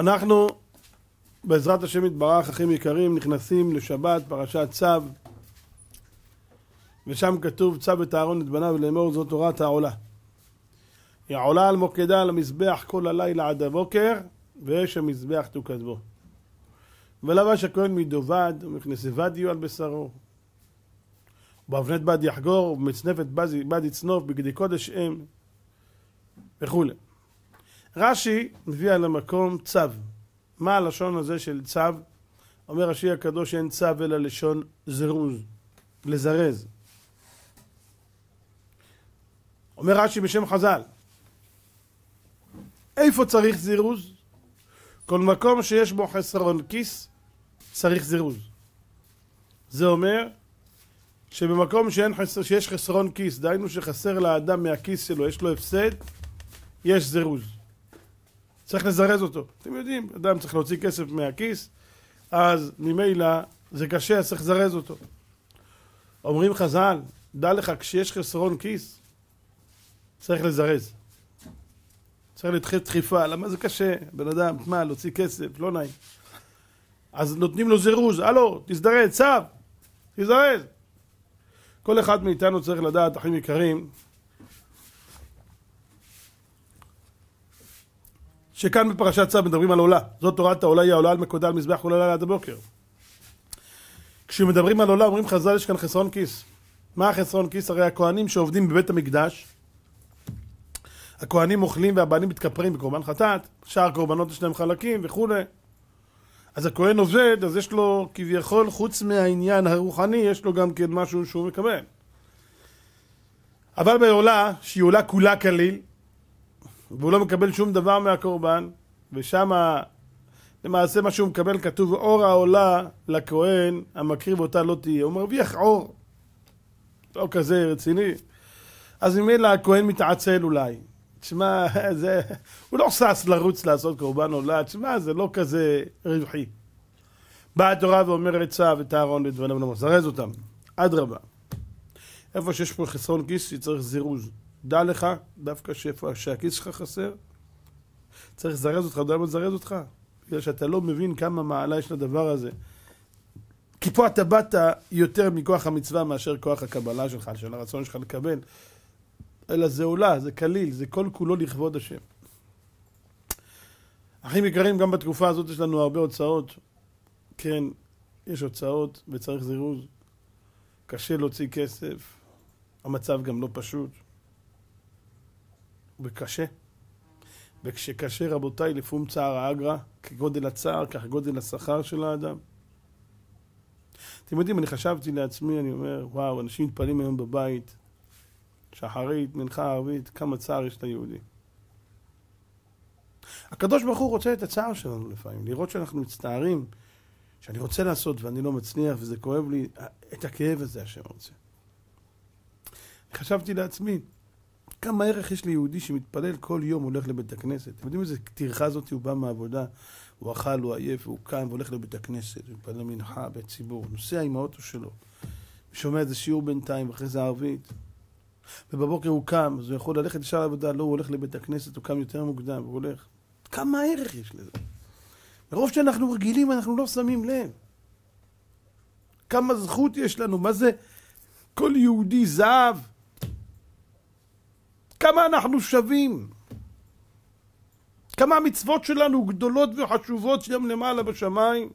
אנחנו בעזרת השם יתברך, אחים יקרים, נכנסים לשבת פרשת צו, ושם כתוב צו את אהרון את בניו לאמור זאת תורת העולה. היא עולה על מוקדה על המזבח כל הלילה עד הבוקר, ואש המזבח תוקד בו. ולבש הכהן מדובד ומכנסי בד יהיו על בשרו, ובאבנת בד יחגור ובמצנפת בד יצנוף בגדי קודש אם וכו'. רש"י מביא על המקום צו. מה הלשון הזה של צו? אומר רש"י הקדוש אין צו אלא לשון זירוז, לזרז. אומר רש"י בשם חז"ל, איפה צריך זירוז? כל מקום שיש בו חסרון כיס צריך זירוז. זה אומר שבמקום שיש חסרון כיס, דהיינו שחסר לאדם מהכיס שלו, יש לו הפסד, יש זירוז. צריך לזרז אותו. אתם יודעים, אדם צריך להוציא כסף מהכיס, אז ממילא זה קשה, אז צריך לזרז אותו. אומרים חז"ל, דע לך, כשיש חסרון כיס, צריך לזרז. צריך לדחף דחיפה, למה זה קשה? בן אדם, מה, להוציא כסף, לא נעים. אז נותנים לו זירוז, הלו, תזדרז, צו, תזדרז. כל אחד מאיתנו צריך לדעת, אחים יקרים, שכאן בפרשת צו מדברים על עולה. זאת תורת העולה, היא העולה על מקודה על מזבח כל הלילה עד הבוקר. כשמדברים על עולה, אומרים חז"ל, יש כאן חסרון כיס. מה החסרון כיס? הרי הכהנים שעובדים בבית המקדש, הכהנים אוכלים והבנים מתכפרים בקורבן חטאת, שאר קורבנות יש להם חלקים וכו'. אז הכהן עובד, אז יש לו כביכול, חוץ מהעניין הרוחני, יש לו גם כן משהו שהוא מקבל. אבל בעולה, שהיא עולה כולה כליל, והוא לא מקבל שום דבר מהקורבן, ושם למעשה מה שהוא מקבל כתוב, אור העולה לכהן, המקריב אותה לא תהיה. הוא מרוויח אור, לא כזה רציני. אז ממילא הכהן מתעצל אולי. תשמע, הוא לא שש לרוץ לעשות קורבן עולה, תשמע, זה לא כזה רווחי. באה התורה ואומרת צו את אהרון ואת בניו לזרז אותם. אדרבה. איפה שיש פה חסרון כיס, צריך זירוז. דע לך, דווקא שהכיס שלך חסר, צריך לזרז אותך. אתה יודע מה לזרז אותך? בגלל שאתה לא מבין כמה מעלה יש לדבר הזה. כי פה אתה באת יותר מכוח המצווה מאשר כוח הקבלה שלך, של הרצון שלך לקבל. אלא זה עולה, זה כליל, זה כל כולו לכבוד השם. אחים יקרים, גם בתקופה הזאת יש לנו הרבה הוצאות. כן, יש הוצאות וצריך זירוז. קשה להוציא כסף. המצב גם לא פשוט. וקשה. וכשקשה, רבותיי, לפום צער האגרא, כגודל הצער, כך גודל השכר של האדם. אתם יודעים, אני חשבתי לעצמי, אני אומר, וואו, אנשים מתפעלים היום בבית, שחרית, מנחה ערבית, כמה צער יש ליהודי. הקדוש ברוך הוא רוצה את הצער שלנו לפעמים, לראות שאנחנו מצטערים, שאני רוצה לעשות ואני לא מצליח, וזה כואב לי, את הכאב הזה השם רוצה. חשבתי לעצמי, כמה ערך יש ליהודי שמתפלל כל יום, הולך לבית הכנסת. אתם יודעים איזה טרחה זאת, הוא בא מהעבודה, הוא אכל, הוא עייף, הוא קם והולך לבית הכנסת, הוא מתפלל מנחה, בית ציבור, נוסע עם האוטו שלו, ושומע איזה שיעור בינתיים, ואחרי זה ערבית. ובבוקר הוא קם, אז הוא יכול ללכת לשאר העבודה, לא, הוא הולך לבית הכנסת, הוא קם יותר מוקדם, הוא הולך. כמה ערך יש לזה? מרוב שאנחנו רגילים, אנחנו לא שמים לב. כמה זכות יש לנו, מה זה כל יהודי זהב? כמה אנחנו שווים? כמה המצוות שלנו גדולות וחשובות שם למעלה בשמיים?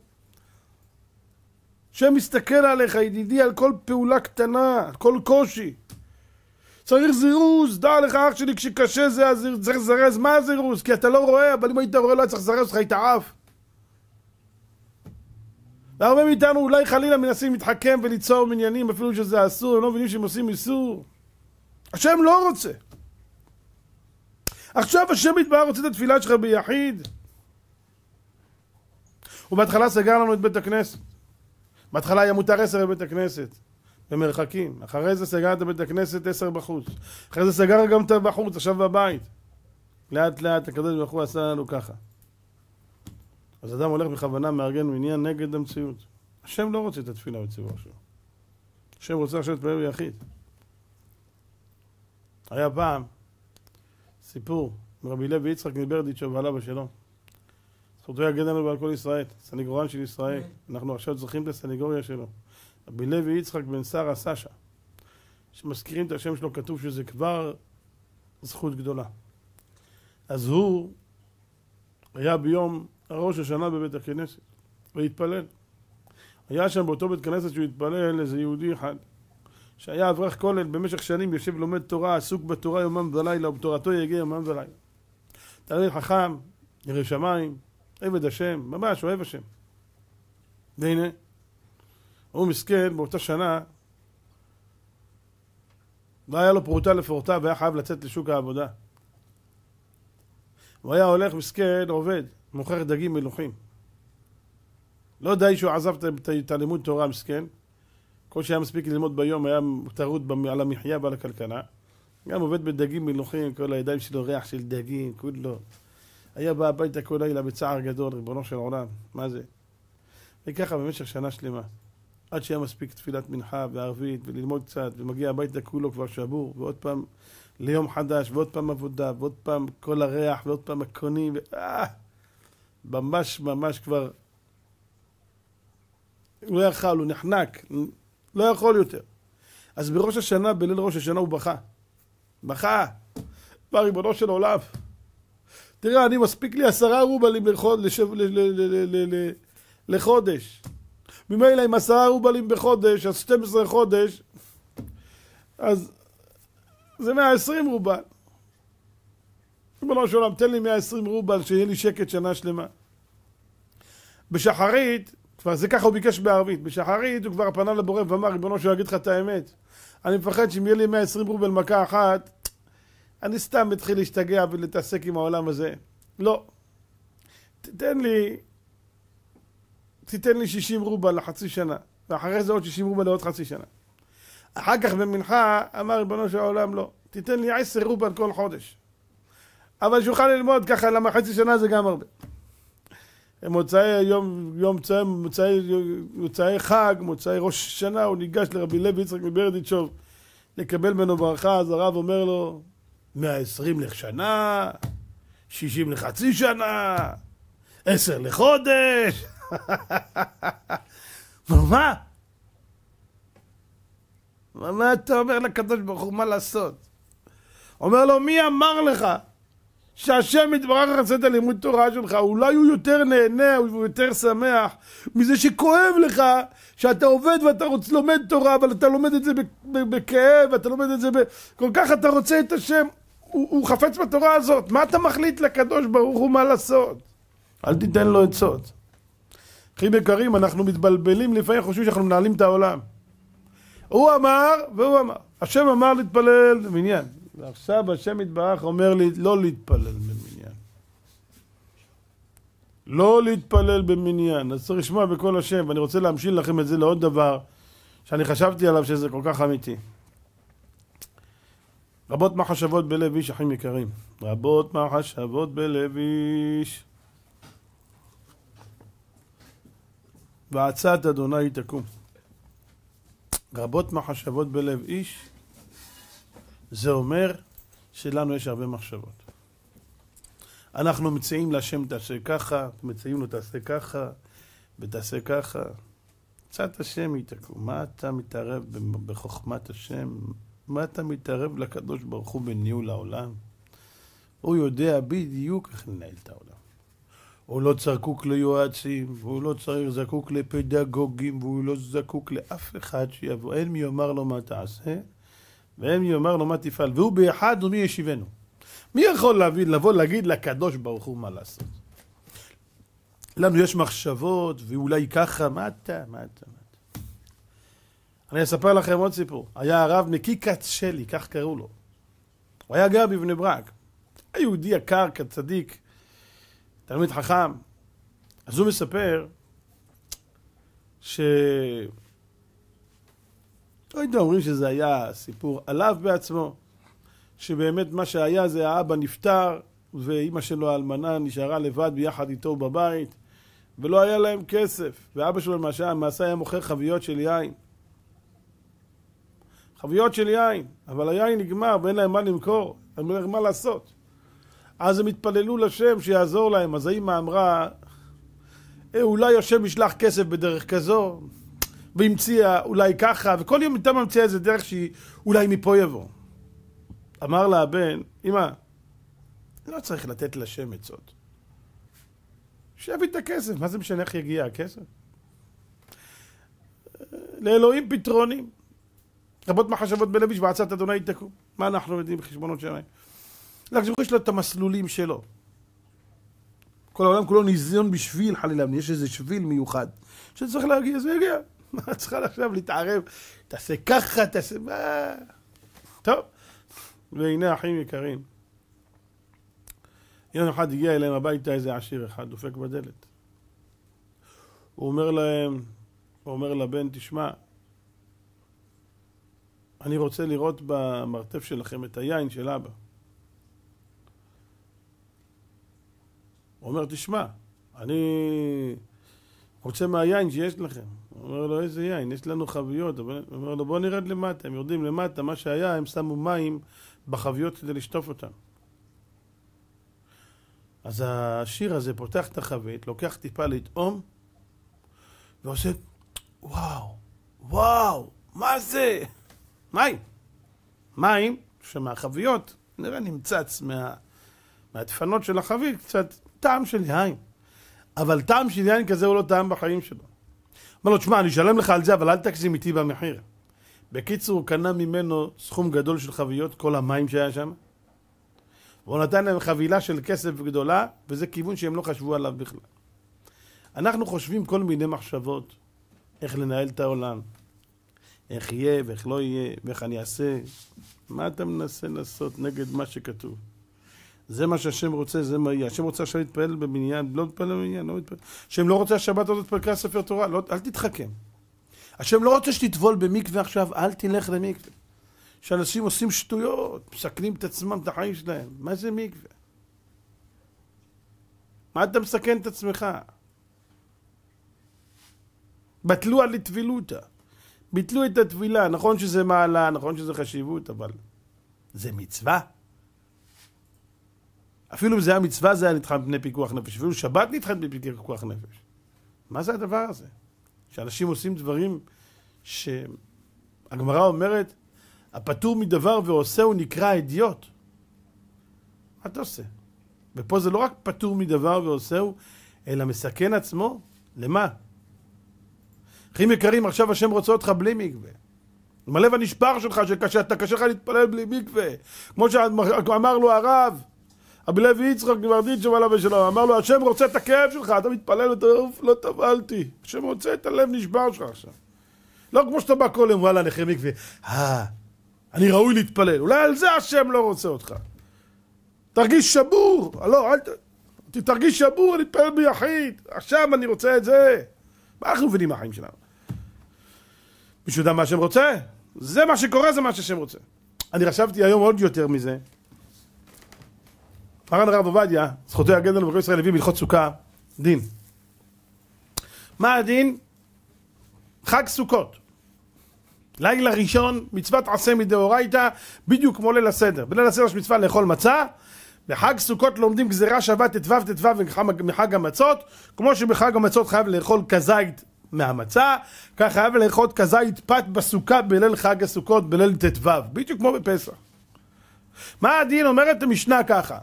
שם מסתכל עליך, ידידי, על כל פעולה קטנה, על כל קושי. צריך זירוז, דע לך אח שלי, כשקשה זה צריך לזרז. מה הזירוז? כי אתה לא רואה, אבל אם היית רואה לא צריך לזרז אותך, היית עף. והרבה מאיתנו אולי חלילה מנסים להתחכם וליצור מניינים, אפילו שזה אסור, הם לא מבינים שהם עושים איסור. השם לא רוצה. עכשיו השם יתברך רוצה את התפילה שלך ביחיד. ובהתחלה סגר לנו את בית הכנסת. בהתחלה היה מותר 10 בבית הכנסת. במרחקים. אחרי זה סגר את בית הכנסת 10 בחוץ. אחרי זה סגר גם את בחוץ, עכשיו בבית. לאט לאט הקדוש ברוך הוא עשה לנו ככה. אז אדם הולך בכוונה מארגן מניין נגד המציאות. השם לא רוצה את התפילה בציבור שלו. השם רוצה עכשיו להתפלל ביחיד. היה פעם סיפור מרבי לוי יצחק מברדיצ'וב עליו השלום. זכותו יגן לנו ועל כל ישראל, סניגורן של ישראל. אנחנו עכשיו צריכים את הסניגוריה שלו. רבי לוי יצחק בן שרה סשה, שמזכירים את השם שלו, כתוב שזה כבר זכות גדולה. אז הוא היה ביום ראש השנה בבית הכנסת, והתפלל. היה שם באותו בית כנסת שהוא התפלל איזה יהודי אחד, שהיה אברך כולל במשך שנים, יושב לומד תורה, עסוק בתורה יומם ולילה, ובתורתו יגיע יומם ולילה. תלמיד חכם, ירא שמיים, עבד השם, ממש אוהב השם. והנה, הוא מסכן באותה שנה, והיה לו פרוטה לפורטה, והיה חייב לצאת לשוק העבודה. הוא היה הולך מסכן, עובד, מוכר דגים מלוחים. לא די שהוא עזב את הלימוד תורה מסכן, כל שהיה מספיק ללמוד ביום היה טרוד על המחיה ועל הכלכלה. גם עובד בדגים מלוחים, כל הידיים שלו ריח של דגים, כולו. היה בא הביתה כל לילה בצער גדול, ריבונו של עולם, מה זה? וככה במשך שנה שלמה, עד שהיה מספיק תפילת מנחה וערבית וללמוד קצת, ומגיע הביתה כולו כבר שבור, ועוד פעם ליום חדש, ועוד פעם עבודה, ועוד פעם כל הריח, ועוד פעם הקונים, ממש כבר, הוא לא יכל, הוא נחנק, לא יכול יותר. אז בראש השנה, בליל ראש השנה הוא בכה. ריבונו של עולם, תראה, אני מספיק לי 10 רובלים לחודש. ממילא עם 10 רובלים בחודש, אז 12 חודש, אז זה 120 רובל. ריבונו של עולם, תן לי 120 רובל, שיהיה לי שקט שנה שלמה. בשחרית, כבר זה ככה הוא ביקש בערבית, בשחרית הוא כבר פנה לבורא ואמר, ריבונו שלו, אגיד לך את האמת. אני מפחד שאם יהיה לי 120 רובל מכה אחת, אני סתם מתחיל להשתגע ולהתעסק עם העולם הזה. לא. תיתן לי 60 רובל לחצי שנה, ואחרי זה עוד 60 רובל לעוד חצי שנה. אחר כך במנחה אמר ריבונו של העולם, לא. תיתן לי 10 רובל כל חודש. אבל שיוכל ללמוד ככה, למה חצי שנה זה גם הרבה. מוצאי חג, מוצאי ראש שנה, הוא ניגש לרבי לוי יצחק מברדיצ'וב לקבל ממנו ברכה, אז הרב אומר לו, 120 לשנה, 60 לחצי שנה, 10 לחודש. מה אתה אומר לקדוש ברוך הוא, מה לעשות? אומר לו, מי אמר לך שהשם יתברך לך את הלימוד תורה שלך? אולי הוא יותר נהנה, הוא יותר שמח מזה שכואב לך שאתה עובד ואתה לומד תורה, אבל אתה לומד את זה בכאב, אתה לומד את זה כל כך אתה רוצה את השם, הוא חפץ בתורה הזאת. מה אתה מחליט לקדוש ברוך הוא מה לעשות? אל תיתן לו עצות. אחים יקרים, אנחנו מתבלבלים, לפעמים חושבים שאנחנו מנהלים את העולם. הוא אמר והוא אמר, השם אמר להתפלל במניין, ועכשיו השם יתברך אומר לי לא להתפלל במניין. לא להתפלל במניין. אז צריך לשמוע בכל השם, ואני רוצה להמשיל לכם את זה לעוד דבר שאני חשבתי עליו שזה כל כך אמיתי. רבות מחשבות בלב איש, אחים יקרים. רבות מחשבות בלב איש, ועצת אדוני תקום. רבות מחשבות בלב איש, זה אומר שלנו יש הרבה מחשבות. אנחנו מציעים להשם תעשה ככה, מציעים לו תעשה ככה, ותעשה ככה. עצת השם היא תקום. מה אתה מתערב בחוכמת השם? מה אתה מתערב לקדוש ברוך הוא בניהול העולם? הוא יודע בדיוק איך לנהל את העולם. הוא לא זקוק ליועצים, והוא לא זקוק לפדגוגים, והוא לא זקוק לאף אחד שיבוא. אין מי יאמר לו מה תעשה, ואין מי יאמר לו מה תפעל. והוא באחד ומי ישיבנו. מי יכול לבוא להגיד לקדוש ברוך הוא מה לעשות? לנו יש מחשבות, ואולי ככה, מה אתה? אני אספר לכם עוד סיפור. היה הרב מקיקת שלי, כך קראו לו. הוא היה גר בבני ברק. היהודי יקר, כצדיק, תלמיד חכם. אז הוא מספר לא יודע, אומרים שזה היה סיפור עליו בעצמו, שבאמת מה שהיה זה האבא נפטר, ואמא שלו האלמנה נשארה לבד ביחד איתו בבית, ולא היה להם כסף, ואבא שלו למעשה היה מוכר חביות של יין. חביות של יין, אבל היין נגמר ואין להם מה למכור, אין להם מה לעשות. אז הם התפללו לשם שיעזור להם. אז האמא אמרה, אולי השם ישלח כסף בדרך כזו, והמציאה אולי ככה, וכל יום איתה ממציאה איזה דרך שהיא אולי מפה יבוא. אמר לה הבן, אמא, לא צריך לתת לשם עצות. שיביא את הכסף, מה זה משנה איך יגיע הכסף? לאלוהים פתרונים. רבות מחשבות בלב איש ועצת אדוני תקום. מה אנחנו יודעים בחשבונות שלהם? לקדוש יש לו את המסלולים שלו. כל העולם כולו ניזון בשביל חלילה, יש איזה שביל מיוחד. שצריך להגיע, זה יגיע. מה צריכה עכשיו להתערב? תעשה ככה, תעשה מה? טוב. והנה אחים יקרים. יום אחד הגיע אליהם הביתה איזה עשיר אחד, דופק בדלת. הוא אומר להם, הוא אומר לבן, תשמע, אני רוצה לראות במרתף שלכם את היין של אבא. הוא אומר, תשמע, אני רוצה מהיין שיש לכם. הוא אומר לו, איזה יין? יש לנו חביות. הוא אומר לו, בוא נרד למטה. הם יורדים למטה, מה שהיה, הם שמו מים בחביות כדי לשטוף אותם. אז השיר הזה פותח את החבית, לוקח טיפה לטעום, ועושה, וואו, וואו, מה זה? מים. מים שמהחביות, נראה נמצץ מהדפנות של החבית, קצת טעם של יין. אבל טעם של יין כזה הוא לא טעם בחיים שלו. אומר לו, תשמע, אני אשלם לך על זה, אבל אל תגזים איתי במחיר. בקיצור, הוא קנה ממנו סכום גדול של חביות, כל המים שהיה שם. והוא נתן להם חבילה של כסף גדולה, וזה כיוון שהם לא חשבו עליו בכלל. אנחנו חושבים כל מיני מחשבות, איך לנהל את העולם, איך יהיה ואיך לא יהיה, ואיך אני אעשה. מה אתה מנסה לעשות נגד מה שכתוב? זה מה שהשם רוצה, זה מה יהיה. השם רוצה עכשיו להתפעל במניין, לא להתפעל במניין, לא להתפעל. השם לא רוצה השבת הזאת תפרקה ספר תורה, לא, אל תתחכם. השם לא רוצה שתטבול במקווה עכשיו, אל תלך למקווה. שאנשים עושים שטויות, מסכנים את עצמם, את החיים שלהם. מה זה מקווה? מה אתה מסכן את עצמך? בטלו על התבילותא. ביטלו את התבילה. נכון שזה מעלה, נכון שזה חשיבות, אבל זה מצווה. אפילו אם זה היה מצווה, זה היה נדחה מפני פיקוח נפש. אפילו שבת נדחה מפני פיקוח נפש. מה זה הדבר הזה? שאנשים עושים דברים שהגמרא אומרת, הפטור מדבר ועושהו נקרא אידיוט. מה אתה עושה? ופה זה לא רק פטור מדבר ועושהו, אלא מסכן עצמו. למה? אחים יקרים, עכשיו השם רוצה אותך בלי מקווה. עם הלב הנשבר שלך, שאתה קשה לך להתפלל בלי מקווה. כמו שאמר לו הרב, רבי לוי יצחק גברדית שם עליו ושלום, אמר לו, השם רוצה את הכאב שלך, אתה מתפלל, אתה לא טבלתי. השם רוצה את הלב נשבר שלך עכשיו. לא כמו שאתה בא כל יום, וואלה, נחי מקווה. אני ראוי להתפלל. אולי על זה השם לא רוצה אותך. תרגיש שבור. לא, תרגיש שבור, אני מתפלל ביחיד. עכשיו אני רוצה את זה. מה אנחנו מבינים מהחיים שלנו? מישהו יודע מה השם רוצה? זה מה שקורה, זה מה שהשם רוצה. אני חשבתי היום עוד יותר מזה. מרן הרב עובדיה, זכותו יגן לנו בכל ישראל הביא בהלכות סוכה, דין. מה הדין? חג סוכות. לילה ראשון, מצוות עשה מדאורייתא, בדיוק כמו ליל הסדר. בליל הסדר יש מצווה לאכול מצה, בחג סוכות לומדים גזירה שווה ט"ו מחג המצות, כמו שבחג המצות חייב לאכול כזית מהמצה, כך חייב לאכול כזית פת בסוכה בליל חג הסוכות, בליל ט"ו, בדיוק כמו בפסח. מה הדין? אומרת המשנה ככה,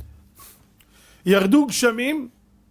ירדו גשמים,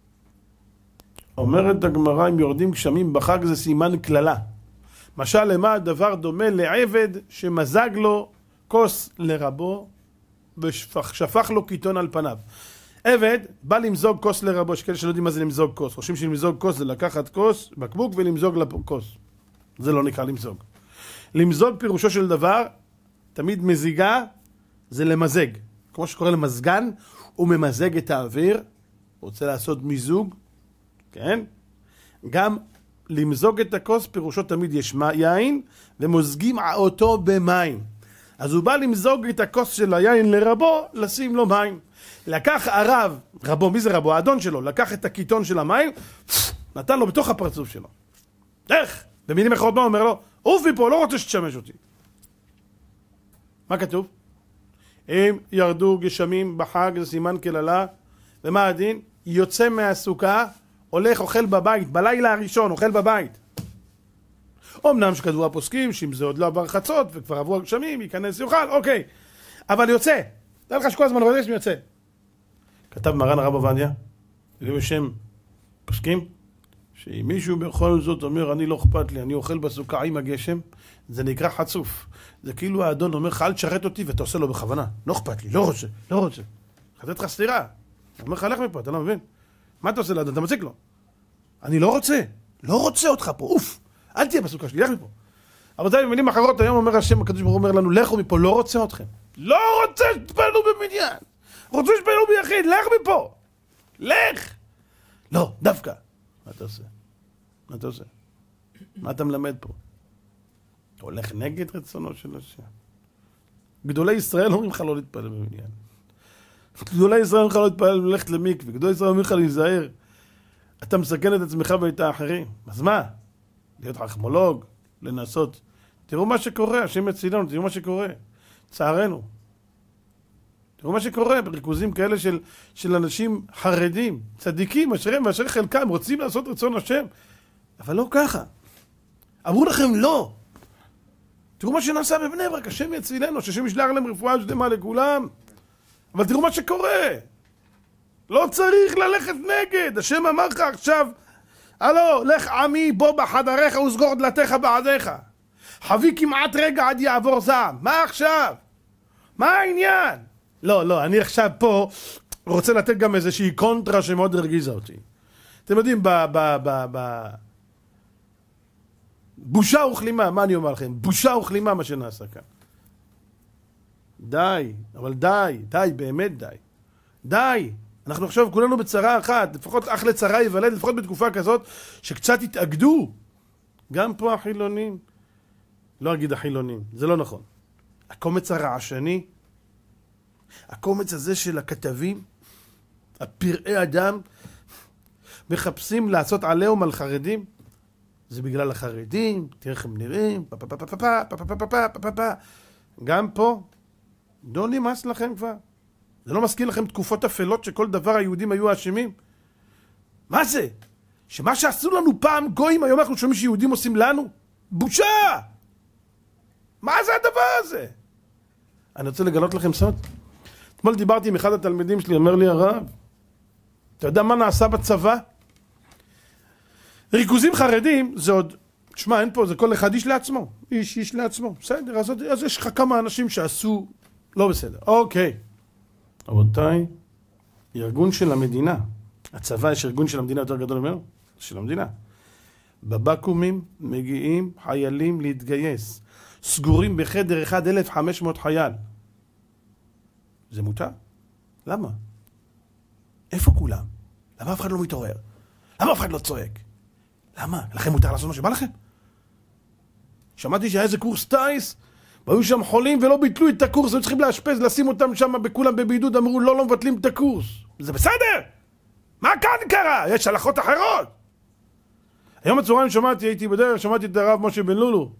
אומרת הגמרא, אם יורדים גשמים בחג זה סימן כללה. משל למה הדבר דומה לעבד שמזג לו כוס לרבו ושפך לו קיטון על פניו. עבד בא למזוג כוס לרבו, שכאלה שלא יודעים מה זה למזוג כוס. חושבים שלמזוג כוס זה לקחת כוס, בקבוק ולמזוג לכוס. זה לא נקרא למזוג. למזוג פירושו של דבר, תמיד מזיגה זה למזג. כמו שקורא למזגן, הוא ממזג את האוויר, רוצה לעשות מיזוג, כן? גם למזוג את הכוס פירושו תמיד יש יין, ומוזגים אותו במים. אז הוא בא למזוג את הכוס של היין לרבו, לשים לו מים. לקח הרב, רבו, מי זה רבו? האדון שלו, לקח את הקיטון של המים, נתן לו בתוך הפרצוף שלו. איך? במילים אחרות מה אומר לו? עוף מפה, לא רוצה שתשמש אותי. מה כתוב? אם ירדו גשמים בחג, זה סימן כללה, ומה הדין? יוצא מהסוכה, הולך, אוכל בבית, בלילה הראשון, אוכל בבית. אמנם שכתבו הפוסקים, שאם זה עוד לא עבר חצות, וכבר עברו הגשמים, ייכנס יאכל, אוקיי. אבל יוצא. תדע לך שכל הזמן עובד יוצא. כתב מרן הרב עובדיה, בשם פוסקים, שאם מישהו בכל זאת אומר, אני לא אכפת לי, אני אוכל בסוכה עם הגשם, זה נקרא חצוף. זה כאילו האדון אומר לך, אל תשרת אותי, ואתה עושה לו בכוונה. לא אכפת לי, לא רוצה. חזית לך סתירה. הוא אומר לך, לך מפה, אתה לא מבין? מה אתה עושה לאדון? אתה מציק לו. אני לא רוצה אותך פה, אוף. אל תהיה בסוכה שלי, לך מפה. אבל זה במילים אחרות, היום אומר השם, הקדוש ברוך הוא אומר לנו, לכו מפה, לא רוצה אתכם. לא רוצה שתפעלו במניין. רוצה שתפעלו ביחיד, לך מפה. לך. לא, דווקא. מה אתה עושה? מה אתה מלמד פה? אתה הולך נגד רצונו של השם. גדולי ישראל אומרים לך לא להתפעל במניין. גדולי ישראל אומרים לך לא להתפעל ללכת למקווה. גדולי ישראל אומרים לך להיזהר. אתה מסכן את עצמך ואת האחרים. אז מה? להיות חכמולוג, לנסות. תראו מה שקורה, השם מצילנו, תראו מה שקורה. צערנו. תראו מה שקורה בריכוזים כאלה של אנשים חרדים, צדיקים, אשר חלקם רוצים לעשות רצון השם. אבל לא ככה. אמרו לכם לא. תראו מה שנעשה בבני ברק, השם יצילנו, שהשם ישלח להם רפואה שלמה לכולם. אבל תראו מה שקורה. לא צריך ללכת נגד. השם אמר לך עכשיו, הלו, לך עמי, בוא בחדריך וסגור דלתיך בעדיך. חבי כמעט רגע עד יעבור זעם. מה עכשיו? מה העניין? לא, אני עכשיו פה רוצה לתת גם איזושהי קונטרה שמאוד הרגיזה אותי. אתם יודעים, בושה וכלימה, מה אני אומר לכם? בושה וכלימה מה שנעשה כאן. די, אבל די, באמת די. אנחנו עכשיו כולנו בצרה אחת, לפחות אך לצרה ייוולד, לפחות בתקופה כזאת, שקצת התאגדו. גם פה החילונים. לא אגיד החילונים, זה לא נכון. הקומץ הרעשני, הקומץ הזה של הכתבים, הפראי אדם, מחפשים לעשות עליהם על חרדים. זה בגלל החרדים, תראה איך הם נראים, גם פה, לא נמאס לכם כבר. זה לא מזכיר לכם תקופות אפלות שכל דבר היהודים היו האשמים? מה זה? שמה שעשו לנו פעם גויים, היום אנחנו שומעים שיהודים עושים לנו? בושה! מה זה הדבר הזה? אני רוצה לגלות לכם סוד. אתמול דיברתי עם אחד התלמידים שלי, אומר לי הרב, אתה יודע מה נעשה בצבא? ריכוזים חרדים זה עוד, תשמע, אין פה, זה כל אחד איש לעצמו. איש לעצמו. בסדר, אז יש לך כמה אנשים שעשו לא בסדר. אוקיי. רבותיי, ארגון של המדינה. הצבא יש ארגון של המדינה יותר גדול ממנו? של המדינה. בבקומים מגיעים חיילים להתגייס. סגורים בחדר אחד 1,500 חייל. זה מותר? למה? איפה כולם? למה אף אחד לא מתעורר? למה אף אחד לא צועק? למה? לכם מותר לעשות מה שבא לכם? שמעתי שהיה איזה קורס טייס, והיו שם חולים ולא ביטלו את הקורס, היו צריכים להשפז, לשים אותם שם בכולם בבידוד, אמרו לא מבטלים את הקורס. זה בסדר! מה כאן קרה? יש הלכות אחרות! היום הצהריים שמעתי, הייתי בדרך, שמעתי את הרב משה בן לולו.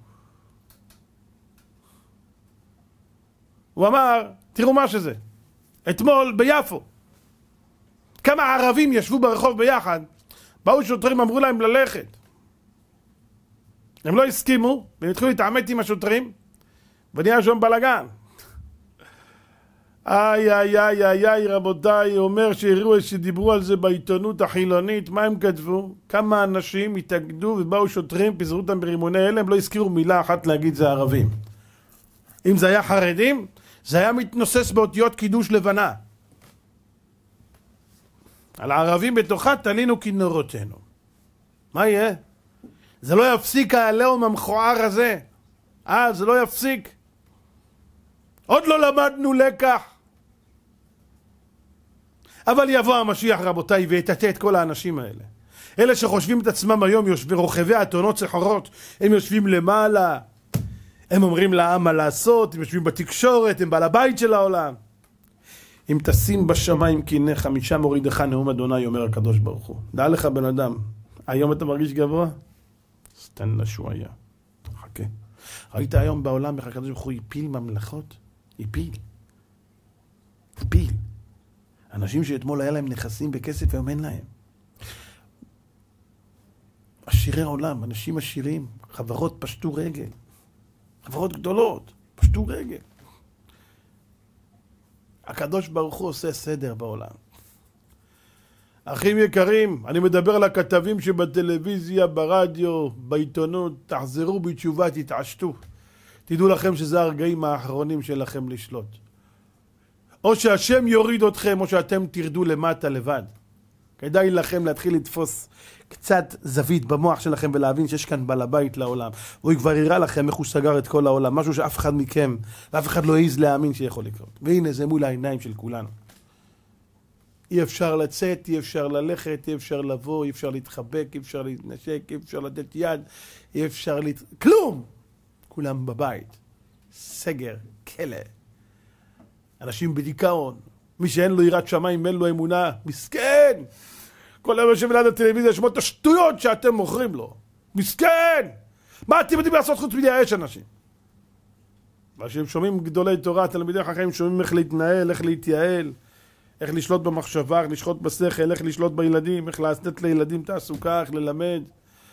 הוא אמר, תראו מה שזה, אתמול ביפו, כמה ערבים ישבו ברחוב ביחד, באו שוטרים, אמרו להם ללכת. הם לא הסכימו, והם התחילו להתעמת עם השוטרים, ונהיה שם בלגן. איי, רבותיי, אומר שהראו שדיברו על זה בעיתונות החילונית, מה הם כתבו? כמה אנשים התאגדו ובאו שוטרים, פיזרו אותם ברימוני הלם, לא הזכירו מילה אחת להגיד זה ערבים. אם זה היה חרדים, זה היה מתנוסס באותיות קידוש לבנה. על הערבים בתוכה תלינו כנורותינו. מה יהיה? זה לא יפסיק העליהום המכוער הזה. זה לא יפסיק. עוד לא למדנו לקח. אבל יבוא המשיח רבותיי ויטטה את כל האנשים האלה. אלה שחושבים את עצמם היום יושבים רוכבי אתונות סחורות. הם יושבים למעלה. הם אומרים לעם מה לעשות. הם יושבים בתקשורת. הם בעל הבית של העולם. אם תשים בשמיים קינה 5 מורידך נאום אדוני, אומר הקדוש ברוך הוא. דע לך בן אדם, היום אתה מרגיש גבוה? סתן לשויה. חכה. ראית היום בעולם איך הקדוש ברוך הוא הפיל ממלכות? הפיל. אנשים שאתמול היה להם נכסים בכסף והיום אין להם. עשירי העולם, אנשים עשירים, חברות פשטו רגל. חברות גדולות, פשטו רגל. הקדוש ברוך הוא עושה סדר בעולם. אחים יקרים, אני מדבר על הכתבים שבטלוויזיה, ברדיו, בעיתונות, תחזרו בתשובה, תתעשתו. תדעו לכם שזה הרגעים האחרונים שלכם לשלוט. או שהשם יוריד אתכם, או שאתם תרדו למטה לבד. כדאי לכם להתחיל לתפוס קצת זווית במוח שלכם ולהבין שיש כאן בעל הבית לעולם. והוא כבר יראה לכם איך הוא סגר את כל העולם. משהו שאף אחד מכם, ואף אחד לא העז להאמין שיכול לקרות. והנה זה מול העיניים של כולנו. אי אפשר לצאת, אי אפשר ללכת, אי אפשר לבוא, אי אפשר להתחבק, אי אפשר להתנשק, אי אפשר לתת יד, אי אפשר כלום! כולם בבית. סגר, כלא. אנשים בדיכאון. מי שאין לו יראת שמיים, אין לו אמונה, מסכן! כל היום יושב ליד הטלוויזיה, שמות השטויות שאתם מוכרים לו. מסכן! מה אתם יודעים לעשות חוץ מלייאש אנשים? כשהם שומעים גדולי תורה, תלמידי חכמים שומעים איך להתנהל, איך להתייעל, איך לשלוט במחשבה, איך לשלוט בשכל, איך לשלוט בילדים, איך לתת לילדים תעסוקה, איך ללמד.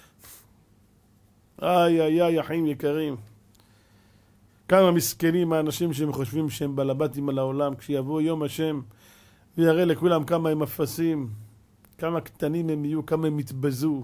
איי, איי, איי, אחים יקרים. כמה מסכנים האנשים שהם חושבים שהם בעלבתים על העולם, כשיבוא יום השם ויראה לכולם כמה הם אפסים, כמה קטנים הם יהיו, כמה הם יתבזו.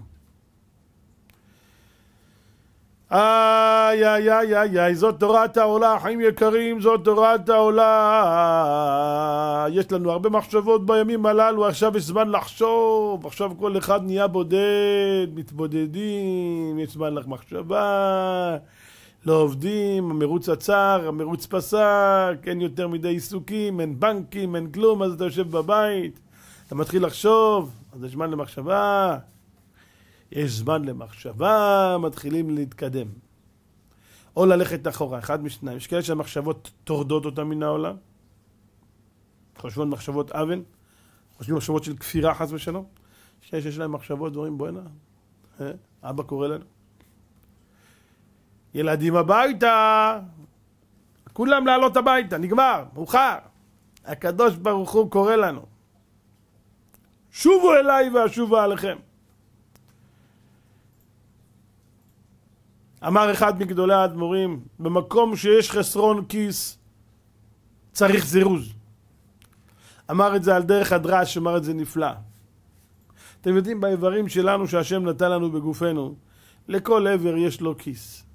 איי, איי, איי, איי, איי, זאת תורת העולה, אחים יקרים, זאת תורת העולה. יש לנו הרבה מחשבות בימים הללו, עכשיו יש זמן לחשוב, עכשיו כל אחד נהיה בודד, מתבודדים, יש זמן לך מחשבה, לא עובדים, המרוץ עצר, המרוץ פסק, אין יותר מדי עיסוקים, אין בנקים, אין כלום, אז אתה יושב בבית, אתה מתחיל לחשוב, אז יש זמן למחשבה. יש זמן למחשבה, מתחילים להתקדם. או ללכת אחורה, אחד משניים. יש כאלה שהמחשבות תורדות אותם מן העולם. חושבות מחשבות אבן, חושבים מחשבות של כפירה חס ושלום. יש להם מחשבות, דברים בואנה. אבא קורא לנו. ילדים הביתה, כולם לעלות הביתה, נגמר, מאוחר. הקדוש ברוך הוא קורא לנו. שובו אליי ואשובה עליכם. אמר אחד מגדולי האדמו"רים, במקום שיש חסרון כיס, צריך זירוז. אמר את זה על דרך הדרש, אמר את זה נפלא. אתם יודעים, באיברים שלנו שהשם נתן לנו בגופנו, לכל עבר יש לו כיס.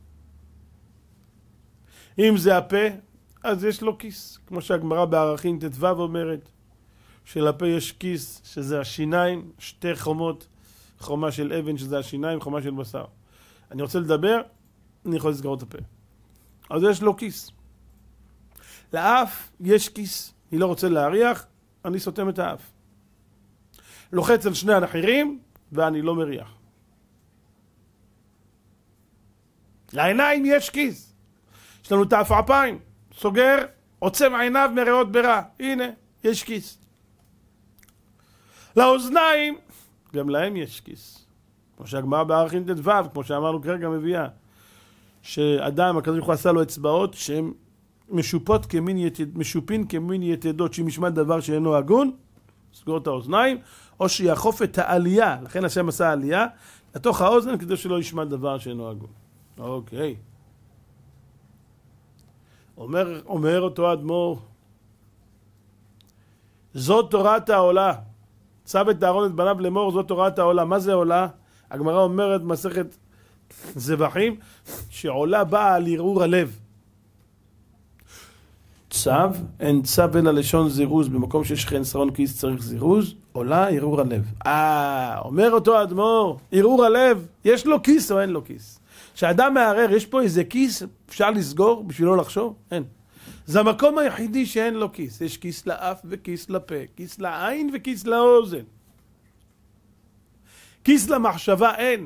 אם זה הפה, אז יש לו כיס. כמו שהגמרא בערכין ט"ו אומרת, שלפה יש כיס, שזה השיניים, שתי חומות, חומה של אבן שזה השיניים, חומה של בשר. אני רוצה לדבר, אני יכול לסגור את הפה. אז יש לו כיס. לאף יש כיס. אני לא רוצה להריח, אני סותם את האף. לוחץ על שני הנחרים, ואני לא מריח. לעיניים יש כיס. יש לנו את העפעפיים. סוגר, עוצם עיניו מראות ברע. הנה, יש כיס. לאוזניים, גם להם יש כיס. כמו שהגמרא בערכין ט"ו, כמו שאמרנו כרגע מביאה, שאדם, הקדוש ברוך הוא עשה לו אצבעות שהן משופין כמין יתדות, שאם ישמע דבר שאינו הגון, סגור את האוזניים, או שיחוף את העלייה, לכן השם עשה עלייה, לתוך האוזן כדי שלא ישמע דבר שאינו הגון. אוקיי. אומר אותו אדמו"ר, זאת תורת העולה. צו את אהרון את בניו לאמור, זאת תורת העולה. מה זה עולה? הגמרא אומרת מסכת זבחים, שעולה באה על ערעור הלב. צו, אין צו אלא לשון זירוז, במקום שיש חסרון כיס צריך זירוז, עולה ערעור הלב. אומר אותו אדמו"ר, ערעור הלב, יש לו כיס או אין לו כיס? כשאדם מערער, יש פה איזה כיס, אפשר לסגור בשביל לא לחשוב? אין. זה המקום היחידי שאין לו כיס. יש כיס לאף וכיס לפה, כיס לעין וכיס לאוזן. כיס למחשבה אין.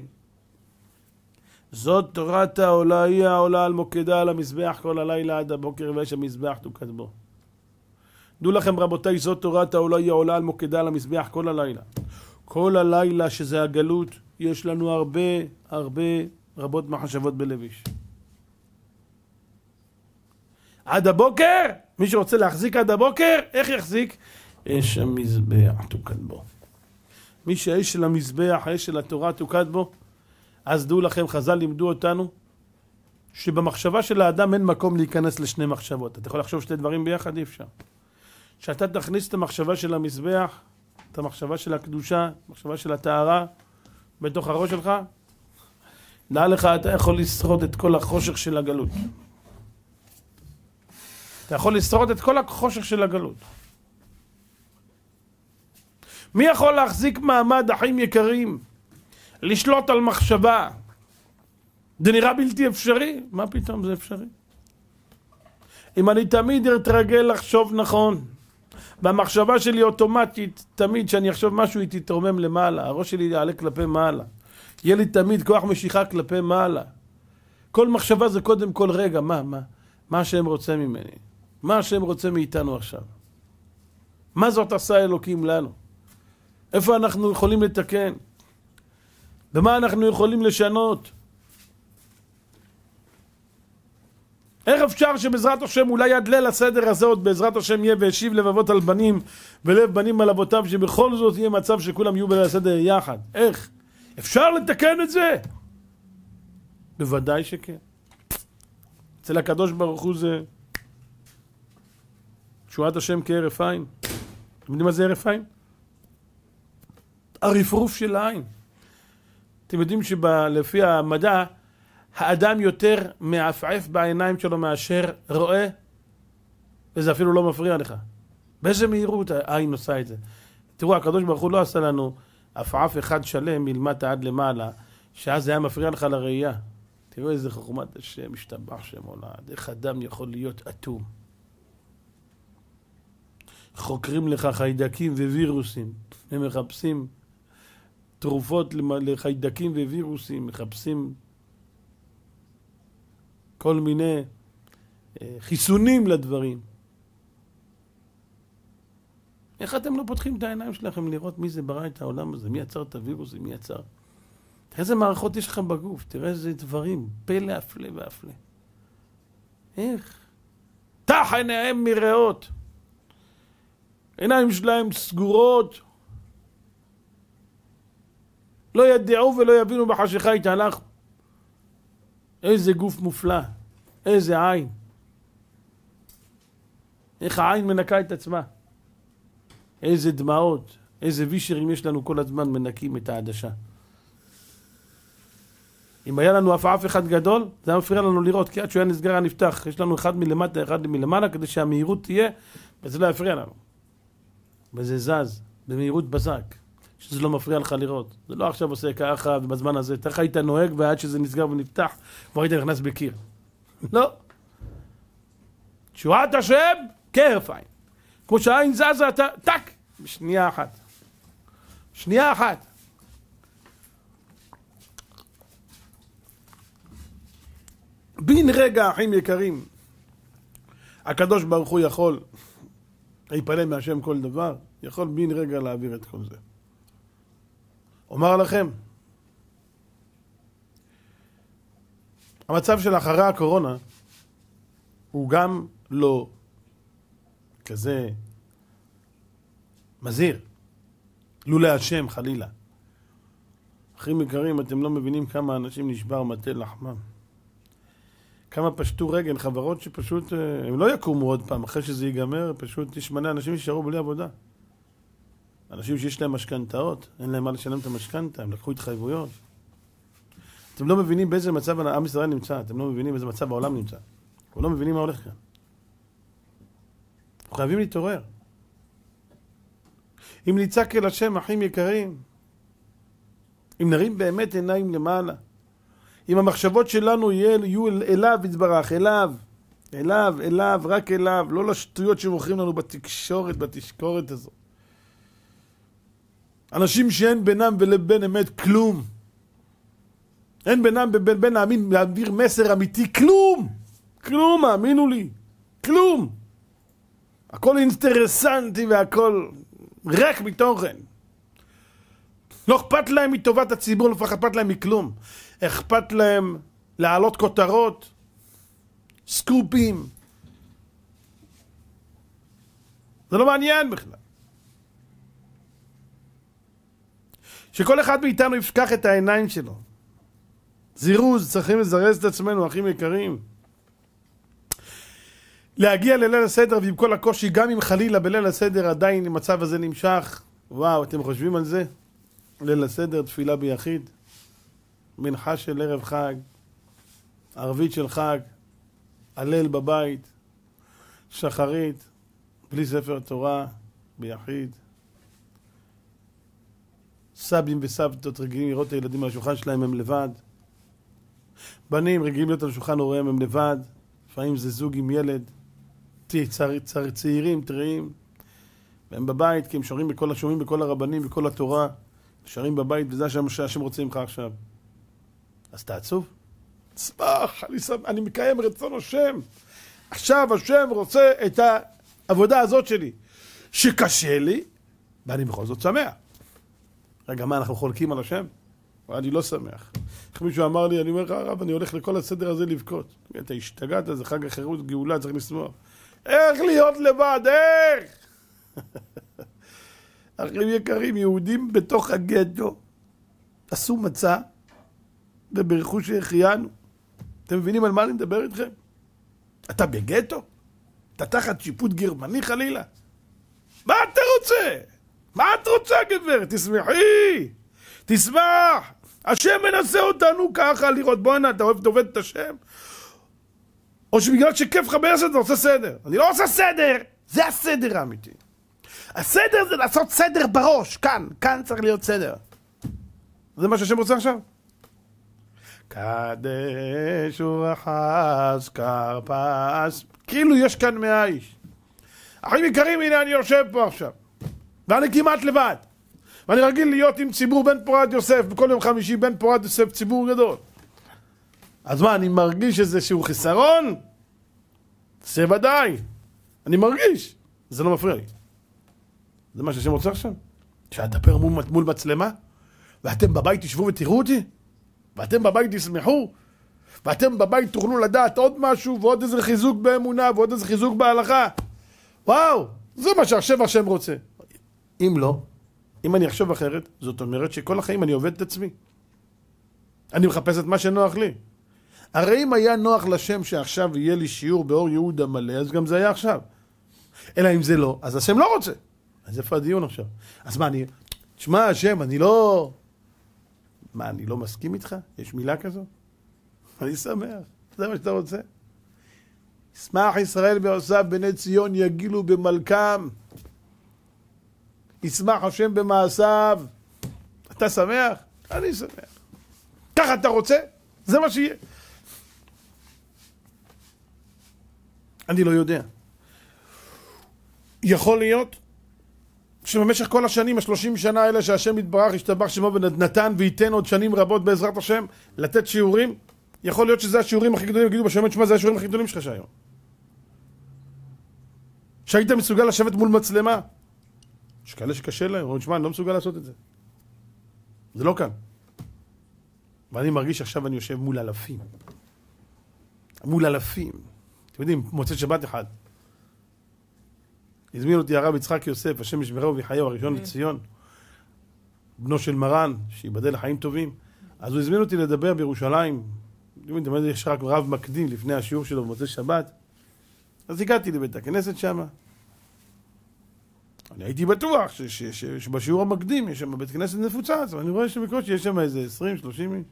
זאת תורת העולה, היא העולה על מוקדה על המזבח כל הלילה עד הבוקר, ויש המזבח תוקד בו. דעו לכם רבותיי, זאת תורת העולה, היא העולה על מוקדה על המזבח כל הלילה. כל הלילה שזה הגלות, יש לנו רבות מחשבות בלב איש. עד הבוקר, מי שרוצה להחזיק עד הבוקר, איך יחזיק? יש המזבח תוקד בו. מי שהאש של המזבח, האש של התורה תוקד בו, אז דעו לכם, חז"ל לימדו אותנו שבמחשבה של האדם אין מקום להיכנס לשני מחשבות. אתה יכול לחשוב שתי דברים ביחד? אי אפשר. שאתה תכניס את המחשבה של המזבח, את המחשבה של הקדושה, המחשבה של הטהרה, בתוך הראש שלך, דע לך, אתה יכול לשרוד את כל החושך של הגלות. אתה יכול לשרוד את כל החושך של הגלות. מי יכול להחזיק מעמד, אחים יקרים? לשלוט על מחשבה. זה נראה בלתי אפשרי? מה פתאום זה אפשרי? אם אני תמיד אתרגל לחשוב נכון, והמחשבה שלי אוטומטית, תמיד שאני אחשוב משהו היא תתרומם למעלה, הראש שלי יעלה כלפי מעלה. יהיה לי תמיד כוח משיכה כלפי מעלה. כל מחשבה זה קודם כל רגע, מה השם רוצה ממני? מה השם רוצה מאיתנו עכשיו? מה זאת עשה אלוקים לנו? איפה אנחנו יכולים לתקן? ומה אנחנו יכולים לשנות? איך אפשר שבעזרת השם אולי עד ליל הסדר הזה עוד בעזרת השם יהיה והשיב לבבות על בנים ולב בנים על אבותיו, שבכל זאת יהיה מצב שכולם יהיו בליל הסדר יחד? איך? אפשר לתקן את זה? בוודאי שכן. אצל הקדוש ברוך הוא זה תשועת השם כהרף עין. אתם יודעים מה זה הרף עין? הרפרוף של העין. אתם יודעים שלפי המדע האדם יותר מעפעף בעיניים שלו מאשר רואה, וזה אפילו לא מפריע לך. באיזה מהירות העין עושה את זה. תראו, הקדוש ברוך הוא לא עשה לנו עפעף אחד שלם מלמטה עד למעלה, שאז זה היה מפריע לך לראייה. תראו איזה חוכמת השם, משתבח שם עולד. איך אדם יכול להיות אטום? חוקרים לך חיידקים ווירוסים. הם מחפשים תרופות לחיידקים ווירוסים, מחפשים כל מיני חיסונים לדברים. איך אתם לא פותחים את העיניים שלכם לראות מי זה ברא את העולם הזה? מי יצר את הווירוסים? מי יצר? תראה איזה מערכות יש לך בגוף, תראה איזה דברים, פלא אפלה ואפלה. איך? תח עיניהם מראות. עיניים שלהם סגורות. לא ידעו ולא יבינו בחשיכה יתהלך. איזה גוף מופלא, איזה עין. איך העין מנקה את עצמה. איזה דמעות, איזה וישרים יש לנו כל הזמן מנקים את העדשה. אם היה לנו עפעף אחד גדול, זה היה מפריע לנו לראות, כי עד שהוא היה נסגר היה נפתח. יש לנו אחד מלמטה, אחד מלמעלה, כדי שהמהירות תהיה, וזה לא יפריע לנו. וזה זז, במהירות בזק, שזה לא מפריע לך לראות. זה לא עכשיו עושה ככה, ובזמן הזה, תכף היית נוהג, ועד שזה נסגר ונפתח, כבר היית נכנס בקיר. לא. תשועת השם, כהרף עין. כמו שהעין זזה, אתה, טק, בשנייה אחת. שנייה אחת. בין רגע, אחים יקרים, הקדוש ברוך הוא יכול להיפלא מהשם כל דבר, יכול בין רגע להעביר את כל זה. אומר לכם, המצב של אחרי הקורונה הוא גם לא כזה מזהיר, לולא השם חלילה. אחים יקרים, אתם לא מבינים כמה אנשים נשבר מטה לחמם. כמה פשטו רגל, חברות שפשוט, הם לא יקומו עוד פעם, אחרי שזה ייגמר, פשוט יש מלא אנשים שישארו בלי עבודה. אנשים שיש להם משכנתאות, אין להם מה לשלם את המשכנתה, הם לקחו התחייבויות. אתם לא מבינים באיזה מצב עם ישראל נמצא, אתם לא מבינים באיזה מצב העולם נמצא. אתם לא מבינים מה הולך כאן. אנחנו חייבים להתעורר. אם נצעק אל השם, אחים יקרים, אם נרים באמת עיניים למעלה, אם המחשבות שלנו יהיו אליו יתברך, אליו, רק אליו, לא לשטויות שמוכרים לנו בתקשורת הזו. אנשים שאין בינם ולבין אמת כלום. אין בינם ובין להעביר מסר אמיתי, כלום, האמינו לי, כלום. הכל אינטרסנטי והכל רק מתוכן. לא אכפת להם מטובת הציבור, לא אכפת להם מכלום. אכפת להם להעלות כותרות, סקופים. זה לא מעניין בכלל. שכל אחד מאיתנו יפקח את העיניים שלו זירוז, צריכים לזרז את עצמנו, אחים יקרים. להגיע לליל הסדר, ועם כל הקושי, גם אם חלילה בליל הסדר עדיין המצב הזה נמשך. וואו, אתם חושבים על זה? ליל הסדר, תפילה ביחיד, מנחה של ערב חג, ערבית של חג, הלל בבית, שחרית, בלי ספר תורה, ביחיד. סבים וסבתות רגילים לראות את הילדים על השולחן שלהם, הם לבד. בנים רגילים להיות על השולחן הוריהם, הם לבד. לפעמים זה זוג עם ילד, צעירים, טריים. והם בבית, כי הם שומעים בכל הרבנים, בכל התורה. שרים בבית, וזה שהשם רוצה ממך עכשיו. אז תעצוב. שמח, אני מקיים רצון השם. עכשיו השם רוצה את העבודה הזאת שלי, שקשה לי, ואני בכל זאת שמח. רגע, מה, אנחנו חולקים על השם? אני לא שמח. איך מישהו אמר לי, אני אומר לך, הרב, אני הולך לכל הסדר הזה לבכות. אתה השתגעת, זה חג החירות, גאולה, צריך לשמוח. איך להיות לבד, איך? אחים יקרים, יהודים בתוך הגטו, עשו מצה, וברכו שהחיינו. אתם מבינים על מה אני מדבר איתכם? אתה בגטו? אתה תחת שיפוט גרמני חלילה? מה אתה רוצה? מה את רוצה, גברת? תשמחי! תשמח! השם מנסה אותנו ככה לראות, בוא הנה, אתה אוהב עובד את השם? או שבגלל שכיף לך ביחד אתה עושה סדר. אני לא עושה סדר! זה הסדר האמיתי. הסדר זה לעשות סדר בראש, כאן צריך להיות סדר. זה מה שהשם רוצה עכשיו? קדש ורחס כרפס, כאילו יש כאן 100 איש. אחים יקרים, הנה אני יושב פה עכשיו, ואני כמעט לבד, ואני רגיל להיות עם ציבור בן פורת יוסף, בכל יום חמישי בן פורת יוסף, ציבור גדול. אז מה, אני מרגיש איזשהו חיסרון? זה ודאי, אני מרגיש, זה לא מפריע לי. זה מה שהשם רוצה עכשיו? שאדבר מול מצלמה, ואתם בבית תשבו ותראו אותי, ואתם בבית תשמחו, ואתם בבית תוכלו לדעת עוד משהו, ועוד איזה חיזוק באמונה, ועוד איזה חיזוק בהלכה. וואו, זה מה שעכשיו השם רוצה. אם לא, אם אני אחשוב אחרת, זאת אומרת שכל החיים אני עובד את עצמי. אני מחפש את מה שנוח לי. הרי אם היה נוח לשם שעכשיו יהיה לי שיעור באור יהודה מלא, אז גם זה היה עכשיו. אלא אם זה לא, אז השם לא רוצה. אז איפה הדיון עכשיו? אז מה, תשמע השם, אני לא... מה, אני לא מסכים איתך? יש מילה כזו? אני שמח, זה מה שאתה רוצה. ישמח ישראל בעושיו, בני ציון יגילו במלכם. ישמח השם במעשיו. אתה שמח? אני שמח. ככה אתה רוצה? זה מה שיהיה. אני לא יודע. יכול להיות שבמשך כל השנים, 30 שנה האלה שהשם יתברך, ישתבח שמו ונתן וייתן עוד שנים רבות בעזרת השם לתת שיעורים, יכול להיות שזה השיעורים הכי גדולים, יגידו בשם שמה, זה השיעורים הכי גדולים שלך שהיום. שהיית מסוגל לשבת מול מצלמה. יש כאלה שקשה להם, אומרים, שמע, אני לא מסוגל לעשות את זה. זה לא כאן. ואני מרגיש עכשיו אני יושב מול אלפים. מול אלפים. אתם יודעים, מוצאת שבת אחד. הזמין אותי הרב יצחק יוסף, השם ישמרהו ויחייהו, הראשון לציון, בנו של מרן, שיבדל לחיים טובים. אז הוא הזמין אותי לדבר בירושלים. יש רק רב מקדים לפני השיעור שלו במוצאי שבת. אז הגעתי לבית הכנסת שם. אני הייתי בטוח שבשיעור המקדים יש שם בית כנסת מפוצץ, ואני רואה שבקושי יש שם איזה 20-30 איש.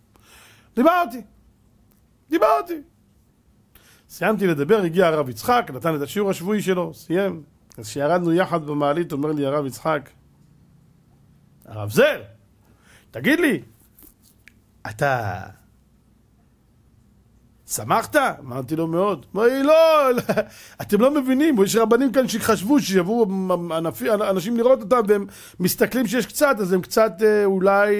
דיברתי. סיימתי לדבר, הגיע הרב יצחק, נתן את השיעור השבועי שלו, סיים. אז שירדנו יחד במעלית, אומר לי הרב יצחק, הרב זר, תגיד לי, אתה שמחת? אמרתי לו מאוד. אמר לי, לא, אתם לא מבינים, יש רבנים כאן שחשבו שיבואו אנשים לראות אותם, והם מסתכלים שיש קצת, אז הם קצת אולי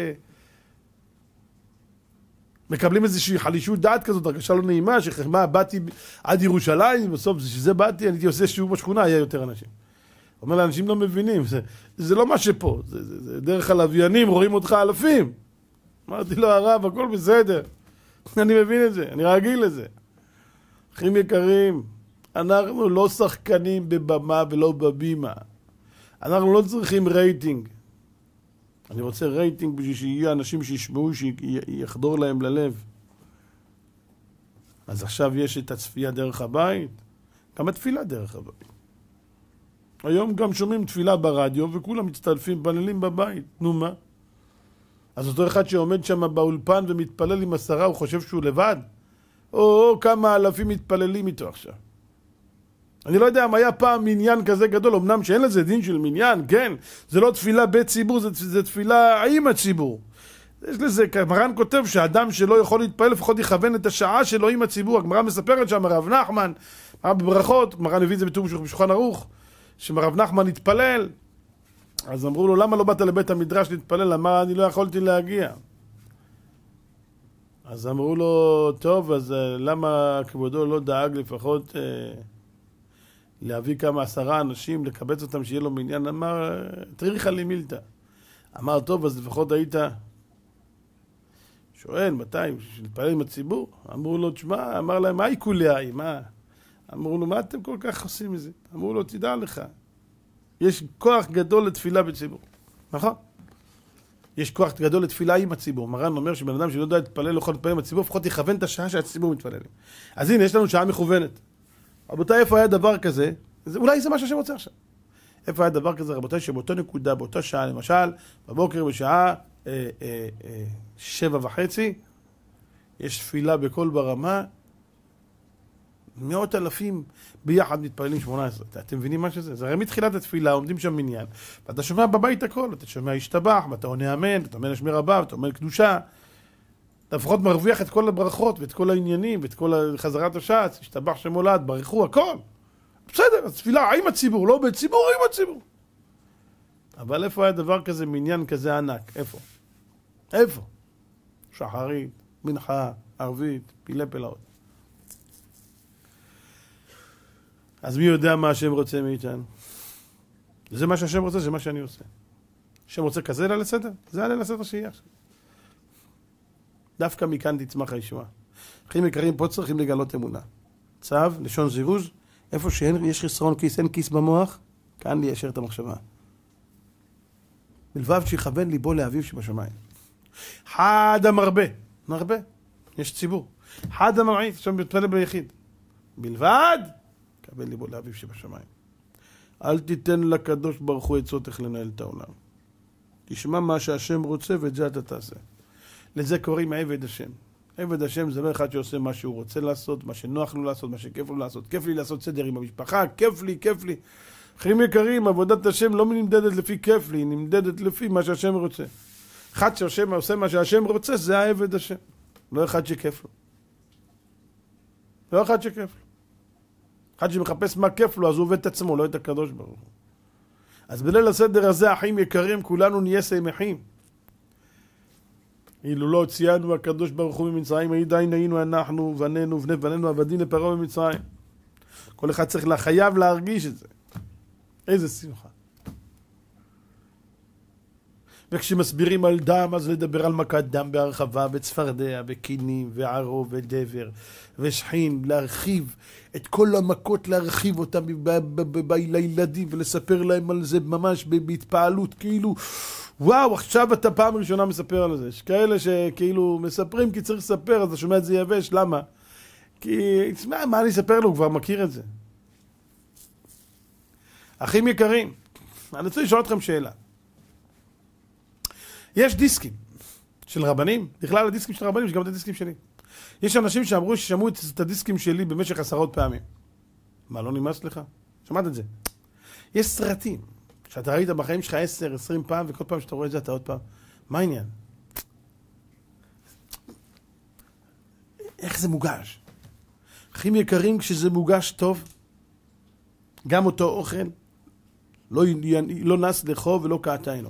מקבלים איזושהי חלישות דעת כזאת, הרגשה לא נעימה, שמה, באתי עד ירושלים, בסוף שזה באתי, אני הייתי עושה שיעור בשכונה, היה יותר אנשים. אומר לאנשים לא מבינים, זה לא מה שפה, זה דרך הלוויינים, רואים אותך אלפים. אמרתי לו, הרב, הכל בסדר. אני מבין את זה, אני רגיל לזה. אחים יקרים, אנחנו לא שחקנים בבמה ולא בבימה. אנחנו לא צריכים רייטינג. אני רוצה רייטינג בשביל שיהיו אנשים שישמעו, שיחדור להם ללב. אז עכשיו יש את הצפייה דרך הבית, גם התפילה דרך הבית. היום גם שומעים תפילה ברדיו וכולם מצטרפים, פנלים בבית. נו מה? אז אותו אחד שעומד שם באולפן ומתפלל עם 10, הוא חושב שהוא לבד? או כמה אלפים מתפללים איתו עכשיו. אני לא יודע אם היה פעם מניין כזה גדול, אמנם שאין לזה דין של מניין, כן, זה לא תפילה בית ציבור, זה תפילה עם הציבור. יש לזה, מרן כותב שאדם שלא יכול להתפלל, לפחות יכוון את השעה שלו עם הציבור. הגמרא מספרת שם, הרב נחמן, בברכות, מרן הביא את זה בשולחן ערוך, שמרב נחמן התפלל, אז אמרו לו, למה לא באת לבית המדרש להתפלל? אמר, אני לא יכולתי להגיע. אז אמרו לו, טוב, אז למה כבודו לא דאג לפחות להביא כמה 10 אנשים, לקבץ אותם שיהיה לו מניין? אמר, תריך לי מילתא. אמר, טוב, אז לפחות היית שואל, מתי? להתפלל עם הציבור? אמרו לו, תשמע, אמר להם, מה עיקולי? מה? אמרו לו, מה אתם כל כך עושים מזה? אמרו לו, תדע לך, יש כוח גדול לתפילה בציבור. נכון? יש כוח גדול לתפילה עם הציבור. מרן אומר שבן אדם שלא יודע להתפלל, לא יכול להתפלל עם הציבור, לפחות יכוון את השעה שהציבור מתפללים. אז הנה, יש לנו שעה מכוונת. רבותיי, איפה היה דבר כזה? אולי זה מה שהשם רוצה עכשיו. איפה היה דבר כזה, רבותיי, שבאותו נקודה, באותה שעה, למשל, בבוקר בשעה 7:30, יש תפילה בכל ברמה, 100,000 ביחד מתפללים 18. אתם מבינים מה שזה? זה הרי מתחילת התפילה, עומדים שם מניין, ואתה שומע בבית הכל, אתה שומע השתבח, ואתה עונה אמן, אתה אומר לשמיר הבא, ואתה אומר קדושה, אתה לפחות מרוויח את כל הברכות, ואת כל העניינים, ואת כל חזרת השעץ, השתבח שמולד, ברכו, הכל. בסדר, התפילה עם הציבור, לא בציבור, עם הציבור. אבל איפה היה דבר כזה, מניין כזה ענק? איפה? איפה? שחרית, מנחה, ערבית, פילי פלאות. אז מי יודע מה השם רוצה מאיתנו? זה מה שהשם רוצה, זה מה שאני עושה. השם רוצה כזה ליל הסדר? זה הליל הסדר שיהיה עכשיו. דווקא מכאן תצמח הישועה. אחים יקרים, פה צריכים לגלות אמונה. צו, לשון זירוז, איפה שיש חסרון כיס, אין כיס במוח, כאן ליישר את המחשבה. מלבב שיכוון ליבו לאביו שבשמיים. חד המרבה, מרבה, יש ציבור. חד הממעיט, שם מתפלל ביחיד. מלבד, קבל ליבו לאביו שבשמיים. אל תיתן לקדוש ברוך הוא עצות איך לנהל את העולם. תשמע מה שהשם רוצה ואת זה אתה תעשה. לזה קוראים עבד השם. עבד השם זה לא אחד שעושה מה שהוא רוצה לעשות, מה שנוח לו לעשות, מה שכיף לו לעשות. כיף לי לעשות סדר עם המשפחה, כיף לי. אחים יקרים, עבודת השם לא נמדדת לפי כיף לי, היא נמדדת לפי מה שהשם רוצה. אחד שעושה מה שהשם רוצה, זה העבד השם. לא אחד שכיף לו. לא אחד שכיף לו. אחד שמחפש מה כיף לו, אז הוא עובד את עצמו, לא את הקדוש ברוך הוא. אז בליל הסדר הזה, אחים יקרים, כולנו נהיה שמחים. אילו לא הוציאנו הקדוש ברוך הוא ממצרים, עדיין היינו אנחנו, בנינו, בני בנינו, עבדים לפרעה במצרים. כל אחד צריך חייב להרגיש את זה. איזה שמחה. וכשמסבירים על דם, אז לדבר על מכת דם בהרחבה, וצפרדע, וקינים, וערו, ודבר, ושחין, להרחיב את כל המכות, להרחיב אותם לילדים, ולספר להם על זה ממש בהתפעלות, כאילו, וואו, עכשיו אתה פעם ראשונה מספר על זה. יש כאלה שכאילו מספרים כי צריך לספר, אז אתה שומע את זה יבש, למה? כי, מה אני אספר לו? הוא כבר מכיר את זה. אחים יקרים, אני רוצה לשאול אתכם שאלה. יש דיסקים של רבנים, בכלל הדיסקים של רבנים, יש גם את הדיסקים שלי. יש אנשים שאמרו ששמעו את הדיסקים שלי במשך 10 פעמים. מה, לא נמאס לך? שמעת את זה? יש סרטים, שאתה ראית בחיים שלך 10-20 פעם, וכל פעם שאתה רואה את זה אתה עוד פעם. מה העניין? איך זה מוגש? אחים יקרים, כשזה מוגש טוב, גם אותו אוכל, לא נס לחו ולא קעתה אינו.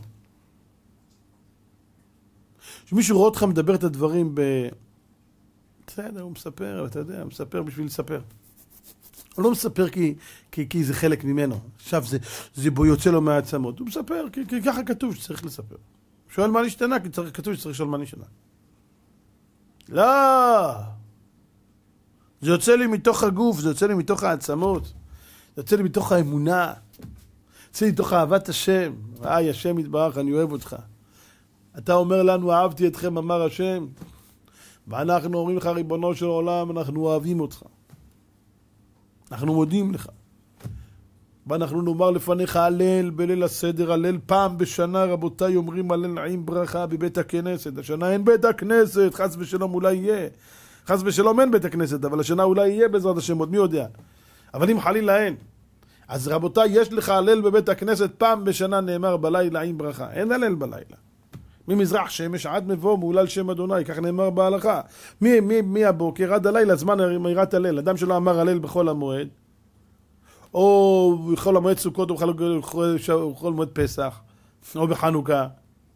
שמישהו רואה אותך מדבר את הדברים בסדר, הוא מספר, אתה יודע, הוא מספר בשביל לספר. הוא לא מספר כי זה חלק ממנו. עכשיו זה בו יוצא לו מהעצמות. הוא מספר כי ככה כתוב שצריך לספר. שואל מה נשתנה, כי כתוב שצריך לשאול מה נשתנה. לא! זה יוצא לי מתוך הגוף, זה יוצא לי מתוך העצמות. זה יוצא לי מתוך האמונה. זה יוצא לי מתוך אהבת השם. השם יתברך, אני אוהב אותך. אתה אומר לנו, אהבתי אתכם, אמר השם, ואנחנו אומרים לך, ריבונו של עולם, אנחנו אוהבים אותך. אנחנו מודים לך. ואנחנו נאמר לפניך הלל בליל הסדר, הלל פעם בשנה, רבותיי, אומרים הלל נעים ברכה בבית הכנסת. השנה אין בית הכנסת, חס ושלום אולי יהיה. חס ושלום אין בית הכנסת, אבל השנה אולי יהיה בעזרת השם, עוד מי יודע. אבל אם חלילה אין. אז רבותיי, יש לך הלל בבית הכנסת, פעם בשנה נאמר בלילה עם ברכה. אין הלל בלילה. ממזרח שמש עד מבוא מעולל שם אדוני, כך נאמר בהלכה. מהבוקר עד הלילה, זמן מאירת הלל. אדם שלא אמר הלל בכל המועד, או בכל המועד סוכות, או בכל מועד פסח, או בחנוכה,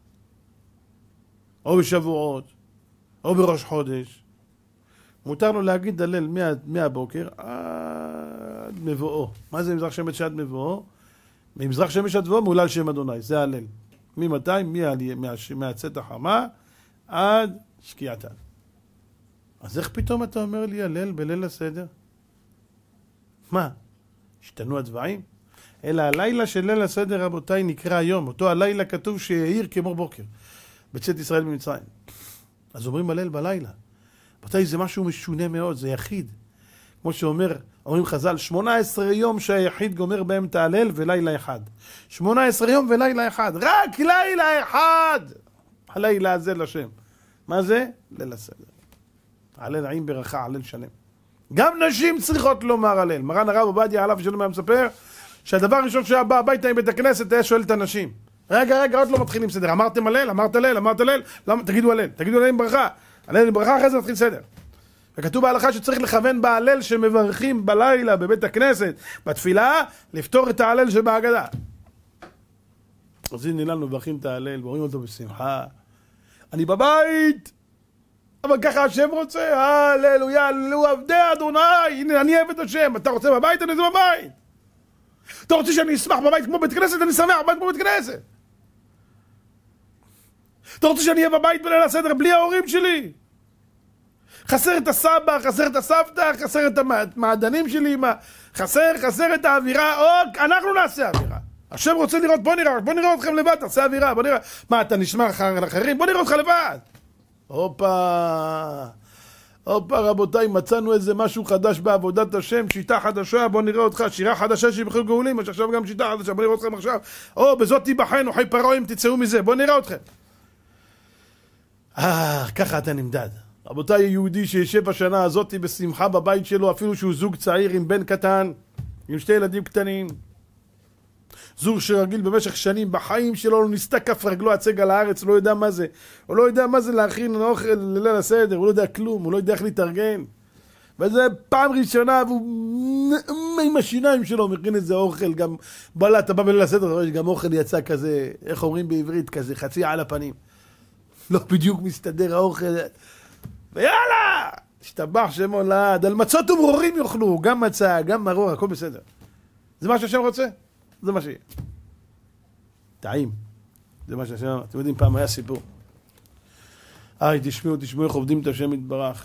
או בשבועות, או בראש חודש, מותר לו להגיד הלל מהבוקר עד מבואו. מה זה מזרח שמש עד מבואו? ממזרח שמש עד מבואו מעולל שם אדוני, זה הלל. ממתי? מהצאת החמה עד שקיעתה. אז איך פתאום אתה אומר לי הלל בליל הסדר? מה? השתנו הדברים? אלא הלילה של ליל הסדר, רבותיי, נקרא היום. אותו הלילה כתוב שהעיר כמו בוקר בצאת ישראל ממצרים. אז אומרים הלל בלילה. רבותיי, זה משהו משונה מאוד, זה יחיד. כמו אומרים חז"ל, 18 יום שהיחיד גומר בהם את ההלל ולילה אחד. 18 יום ולילה אחד. רק לילה אחד! הלילה הזה לשם. מה זה? ליל הסדר. הלל נעים ברכה, הלל שלם. גם נשים צריכות לומר הלל. מרן הרב עובדיה עליו שלום היה מספר שהדבר הראשון שהיה בא הביתה עם בית הכנסת היה שואל את הנשים. רגע, עוד לא מתחילים סדר. אמרתם הלל? אמרת הלל? אמרת הלל? למה? תגידו הלל. תגידו הלל עם ברכה. הלל עם ברכה, אחרי זה מתחיל סדר. וכתוב בהלכה שצריך לכוון בהלל שמברכים בלילה בבית הכנסת, בתפילה, לפתור את ההלל שבהגדה. אז הנה לנו מברכים את ההלל, ורואים אותו בשמחה. אני בבית! אבל ככה השם רוצה, הללויה, הללויה, עבדי אדוני, הנה אני אוהב את השם, אתה רוצה בבית? אני זה בבית. אתה רוצה שאני אשמח בבית כמו בית כנסת? אני שמח בבית כמו בית כנסת. אתה רוצה שאני אהיה בבית בליל הסדר בלי ההורים שלי? חסר את הסבא, חסר את הסבתא, חסר את המעדנים שלי, חסר את האווירה, או אנחנו נעשה אווירה. השם רוצה לראות, בוא נראה אתכם לבד, תעשה אווירה, בוא נראה. מה, אתה נשמע אחרים? בוא נראה אותך לבד. הופה, רבותיי, מצאנו איזה משהו חדש בעבודת השם, שיטה חדשה, בוא נראה אותך, שירה חדשה שבכל גאולים, יש עכשיו גם שיטה חדשה, בוא נראה אתכם עכשיו. בזאת תיבחנו, חי פרעה אם תצאו מזה, בוא נראה אתכם. ככה אתה נמדד. רבותיי, יהודי שישב בשנה הזאת בשמחה בבית שלו, אפילו שהוא זוג צעיר עם בן קטן, עם 2 ילדים קטנים, זוג שרגיל במשך שנים בחיים שלו, לא נסתה כף רגלו הצג על הארץ, לא יודע מה זה, הוא לא יודע מה זה להכין אוכל לליל הסדר, הוא לא יודע כלום, הוא לא יודע איך להתארגן, וזה פעם ראשונה, והוא עם השיניים שלו מכין איזה אוכל, גם בלה, אתה בא בליל הסדר, גם אוכל יצא כזה, איך אומרים בעברית, כזה חצי על הפנים, לא בדיוק מסתדר האוכל, ויאללה, השתבח שם הולד, על מצות ומרורים יאכלו, גם מצה, גם מרור, הכל בסדר. זה מה שהשם רוצה? זה מה שיהיה. טעים. זה מה שהשם, אתם יודעים, פעם היה סיפור. תשמעו איך עובדים את השם יתברך.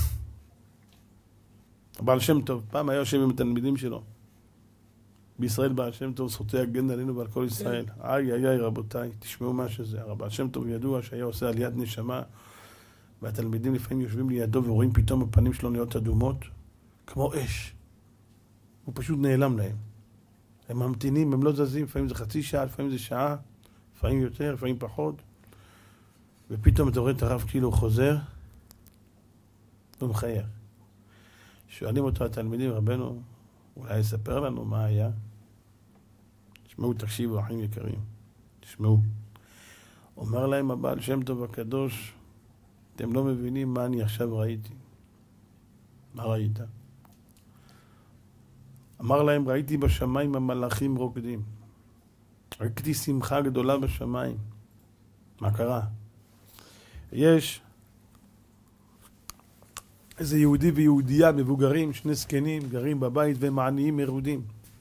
בעל שם טוב, פעם היה יושב עם התלמידים שלו. בישראל בעל שם טוב, זכותי הגן עלינו ועל כל ישראל. איי, רבותיי, תשמעו מה שזה. בעל שם טוב ידוע שהיה עושה עליית נשמה, והתלמידים לפעמים יושבים לידו ורואים פתאום הפנים שלו נהיות אדומות, כמו אש. הוא פשוט נעלם להם. הם ממתינים, הם לא זזים, לפעמים זה חצי שעה, לפעמים זה שעה, לפעמים יותר, לפעמים פחות. ופתאום אתה רואה את הרב כאילו חוזר, הוא מחייך. שואלים אותו התלמידים, רבנו, אולי יספר לנו מה היה? תשמעו, תקשיבו, אחים יקרים, תשמעו. אומר להם הבעל שם טוב הקדוש, אתם לא מבינים מה אני עכשיו ראיתי. מה ראית? אמר להם, ראיתי בשמיים המלאכים רוקדים. ראיתי שמחה גדולה בשמיים. מה קרה? יש איזה יהודי ויהודייה מבוגרים, 2 זקנים, גרים בבית והם עניים מרודים.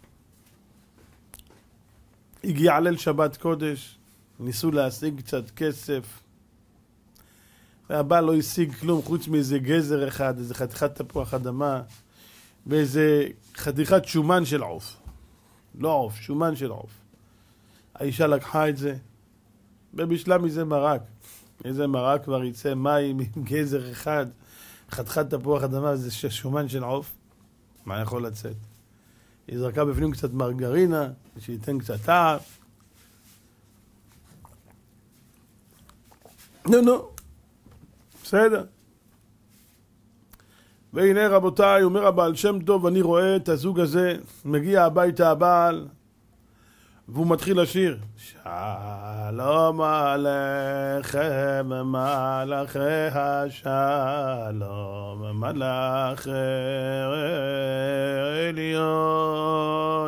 הגיע ליל שבת קודש, ניסו להשיג קצת כסף, והבעל לא השיג כלום חוץ מאיזה גזר אחד, איזה חתיכת תפוח אדמה, ואיזה חתיכת שומן של עוף. לא עוף, שומן של עוף. האישה לקחה את זה, ובשלה מזה מרק. איזה מרק כבר יצא מים עם גזר אחד, חתיכת תפוח אדמה, זה שומן של עוף. מה יכול לצאת? היא זרקה בפנים קצת מרגרינה, שייתן קצת טעם. נו, בסדר. והנה רבותיי, אומר הבעל שם טוב, אני רואה את הזוג הזה, מגיע הביתה הבעל, והוא מתחיל לשיר. שלום עליכם מלאכי השלום, מלאך עליון.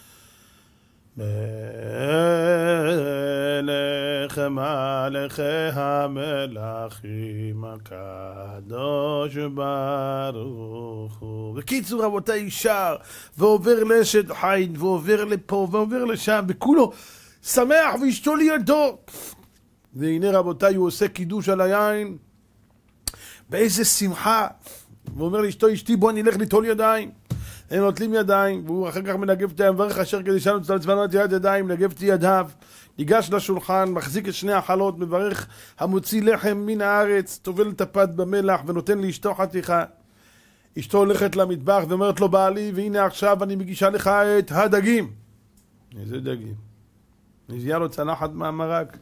מלך מלכי המלכים הקדוש ברוך הוא. בקיצור רבותיי, שר ועובר לאשת חיל ועובר לפה ועובר לשם וכולו שמח ואשתו לידו. והנה רבותיי, הוא עושה קידוש על היין באיזה שמחה, והוא אומר לאשתו, אשתי בוא נלך ליטול ידיים. הם נוטלים ידיים, והוא אחר כך מנגב את הידיים, מברך אשר קדישנו צבאנו את יד ידיים, מנגב את ידיו, ניגש לשולחן, מחזיק את שני החלות, מברך המוציא לחם מן הארץ, טובל את הפת במלח ונותן לאשתו חתיכה. אשתו הולכת למטבח ואומרת לו, בעלי, והנה עכשיו אני מגישה לך את הדגים. איזה דגים? נזייה לו צלחת מהמרק.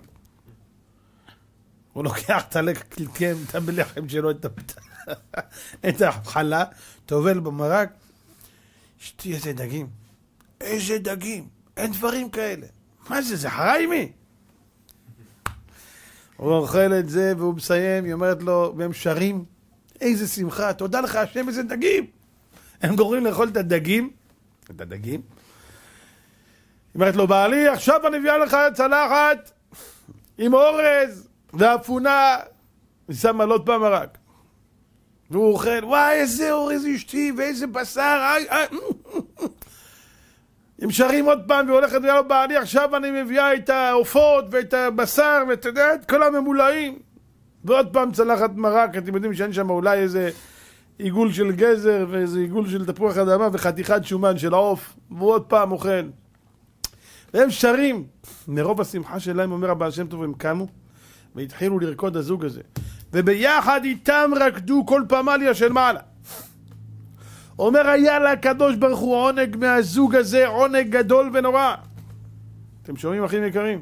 הוא לוקח את הלקם, את המלחם שלו, את החלה, טובל במרק. אשתי, איזה דגים. איזה דגים. אין דברים כאלה. מה זה? זה חריימי. הוא אוכל את זה והוא מסיים, היא אומרת לו, והם שרים, איזה שמחה, תודה לך השם, איזה דגים. הם גורמים לאכול את הדגים. את הדגים. היא אומרת לו, בעלי, עכשיו אני מביאה לך צלחת עם אורז ואפונה. היא שמה לו עוד פעם מרק. והוא אוכל, וואי, איזה אורז אשתי ואיזה בשר. הם שרים עוד פעם והולכת ויהיה לו, בעלי, עכשיו אני מביאה את העופות ואת הבשר ואת כל הממולאים. ועוד פעם צלחת מרק. אתם יודעים שאין שם אולי איזה עיגול של גזר ואיזה עיגול של תפוח אדמה וחתיכת שומן של העוף. והוא עוד פעם אוכל. והם שרים. מרוב השמחה שלהם, אומר הבעל שם טוב, הם קמו והתחילו לרקוד הזוג הזה. וביחד איתם רקדו כל פמליה של מעלה. אומר, היה לה הקדוש ברוך הוא עונג מהזוג הזה, עונג גדול ונורא. אתם שומעים אחים יקרים?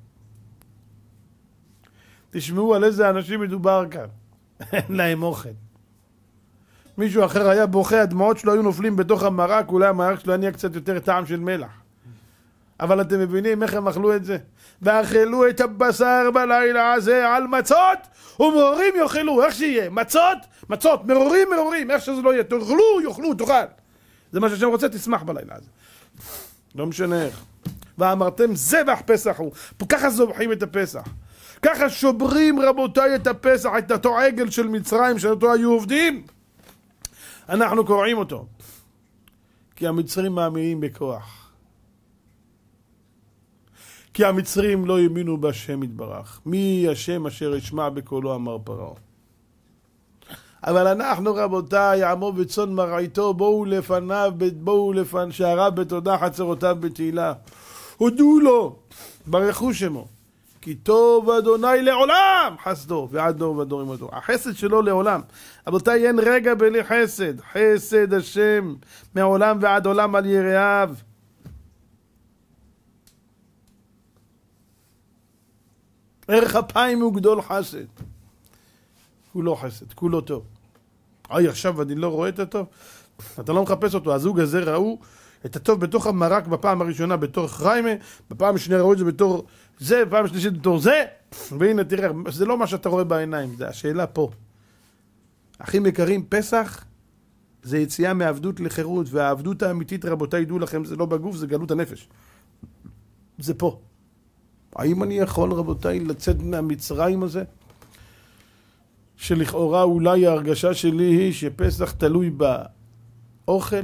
תשמעו על איזה אנשים מדובר כאן. אין להם אוכל. מישהו אחר היה בוכה, הדמעות שלו היו נופלים בתוך המרק, אולי המרק שלו היה קצת יותר טעם של מלח. אבל אתם מבינים איך הם אכלו את זה? ואכלו את הבשר בלילה הזה על מצות ומרורים יאכלו, איך שיהיה, מצות, מרורים, איך שזה לא יהיה, יאכלו, תאכל. זה מה שהשם רוצה, תשמח בלילה הזה. לא משנה איך. ואמרתם זבח פסח הוא, ככה זובחים את הפסח. ככה שוברים רבותיי את הפסח, את אותו עגל של מצרים שאותו היו עובדים. אנחנו קוראים אותו. כי המצרים מאמינים בכוח. כי המצרים לא האמינו בהשם יתברך. מי השם אשר ישמע בקולו, אמר פרעה. אבל אנחנו רבותיי, עמו וצאן מרעיתו, בואו לפניו, שעריו בתודה, חצרותיו בתהילה. הודו לו, ברכו שמו. כי טוב אדוני לעולם חסדו, ועד דור ודור עמדו. החסד שלו לעולם. רבותיי, אין רגע בלי חסד. חסד השם מעולם ועד עולם על יראיו. ערך אפיים הוא גדול חסד. הוא לא חסד, כולו טוב. עכשיו אני לא רואה את הטוב. אתה לא מחפש אותו. הזוג הזה ראו את הטוב בתוך המרק בפעם הראשונה בתור חריימה, בפעם השנייה ראו את זה בתור זה, בפעם השלישית בתור זה. והנה תראה, זה לא מה שאתה רואה בעיניים, זה השאלה פה. אחים יקרים, פסח זה יציאה מעבדות לחירות, והעבדות האמיתית רבותיי, ידעו לכם, זה לא בגוף, זה גלות הנפש. זה פה. האם אני יכול רבותיי לצאת מהמצרים הזה? שלכאורה אולי ההרגשה שלי היא שפסח תלוי באוכל,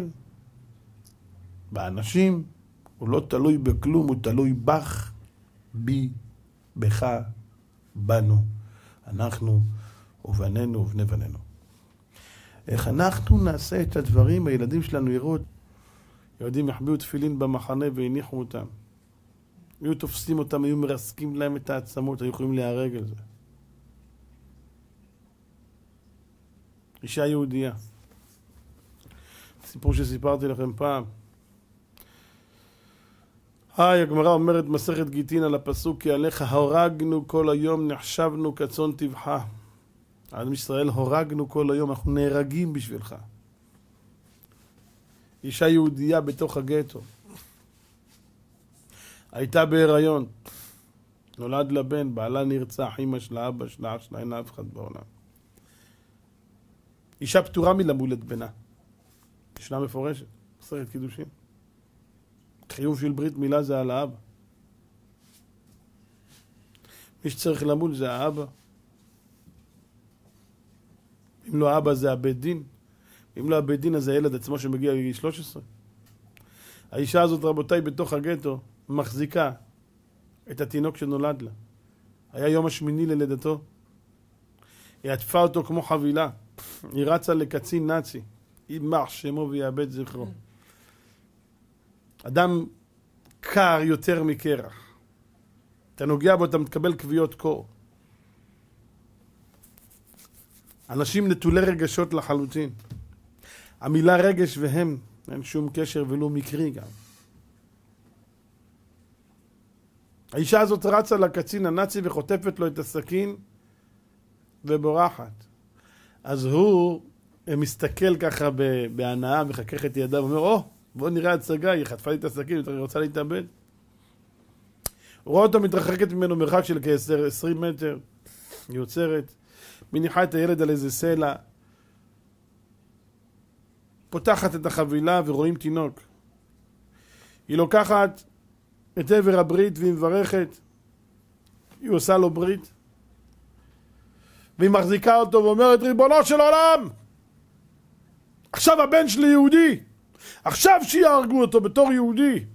באנשים, הוא לא תלוי בכלום, הוא תלוי בך, בי, בך, בנו, אנחנו ובנינו ובני בנינו. איך אנחנו נעשה את הדברים, הילדים שלנו יראו, ילדים יחביאו תפילין במחנה והניחו אותם. היו תופסים אותם, היו מרסקים להם את העצמות, היו יכולים להיהרג על זה. אישה יהודייה. סיפור שסיפרתי לכם פעם. הגמרא אומרת מסכת גיטין על הפסוק, כי עליך הורגנו כל היום, נחשבנו כצאן טבחה. עם ישראל הורגנו כל היום, אנחנו נהרגים בשבילך. אישה יהודייה בתוך הגטו. הייתה בהיריון. נולד לבן, בעלה נרצח, אמא שלה, אבא שלה, אח שלה, אין אף אחד בעולם. אישה פטורה מלמול את בנה. ישנה מפורשת, מסכת קידושין. חיוב של ברית מילה זה על האבא. מי שצריך למול זה האבא. אם לא האבא זה הבית דין. אם לא הבית דין אז הילד עצמו שמגיע לגיל 13. האישה הזאת רבותיי בתוך הגטו מחזיקה את התינוק שנולד לה. היה יום השמיני ללידתו. היא עטפה אותו כמו חבילה. היא רצה לקצין נאצי. יימח שמו ויאבד זכרו. אדם קר יותר מקרח. אתה נוגע בו, אתה מתקבל כוויות קור. אנשים נטולי רגשות לחלוטין. המילה רגש והם, אין שום קשר ולא מקרי גם. האישה הזאת רצה לקצין הנאצי וחוטפת לו את הסכין ובורחת. אז הוא מסתכל ככה בהנאה וחכך את ידיו ואומר, בוא נראה הצגה, היא חטפה לי את הסכין, היא רוצה להתאבד. הוא רואה אותו מתרחקת ממנו מרחק של כ-20 מטר, היא עוצרת, מניחה את הילד על איזה סלע, פותחת את החבילה ורואים תינוק. היא לוקחת את עבר הברית והיא מברכת, היא עושה לו ברית, והיא מחזיקה אותו ואומרת, ריבונו של עולם, עכשיו הבן שלי יהודי, עכשיו שיהרגו אותו בתור יהודי.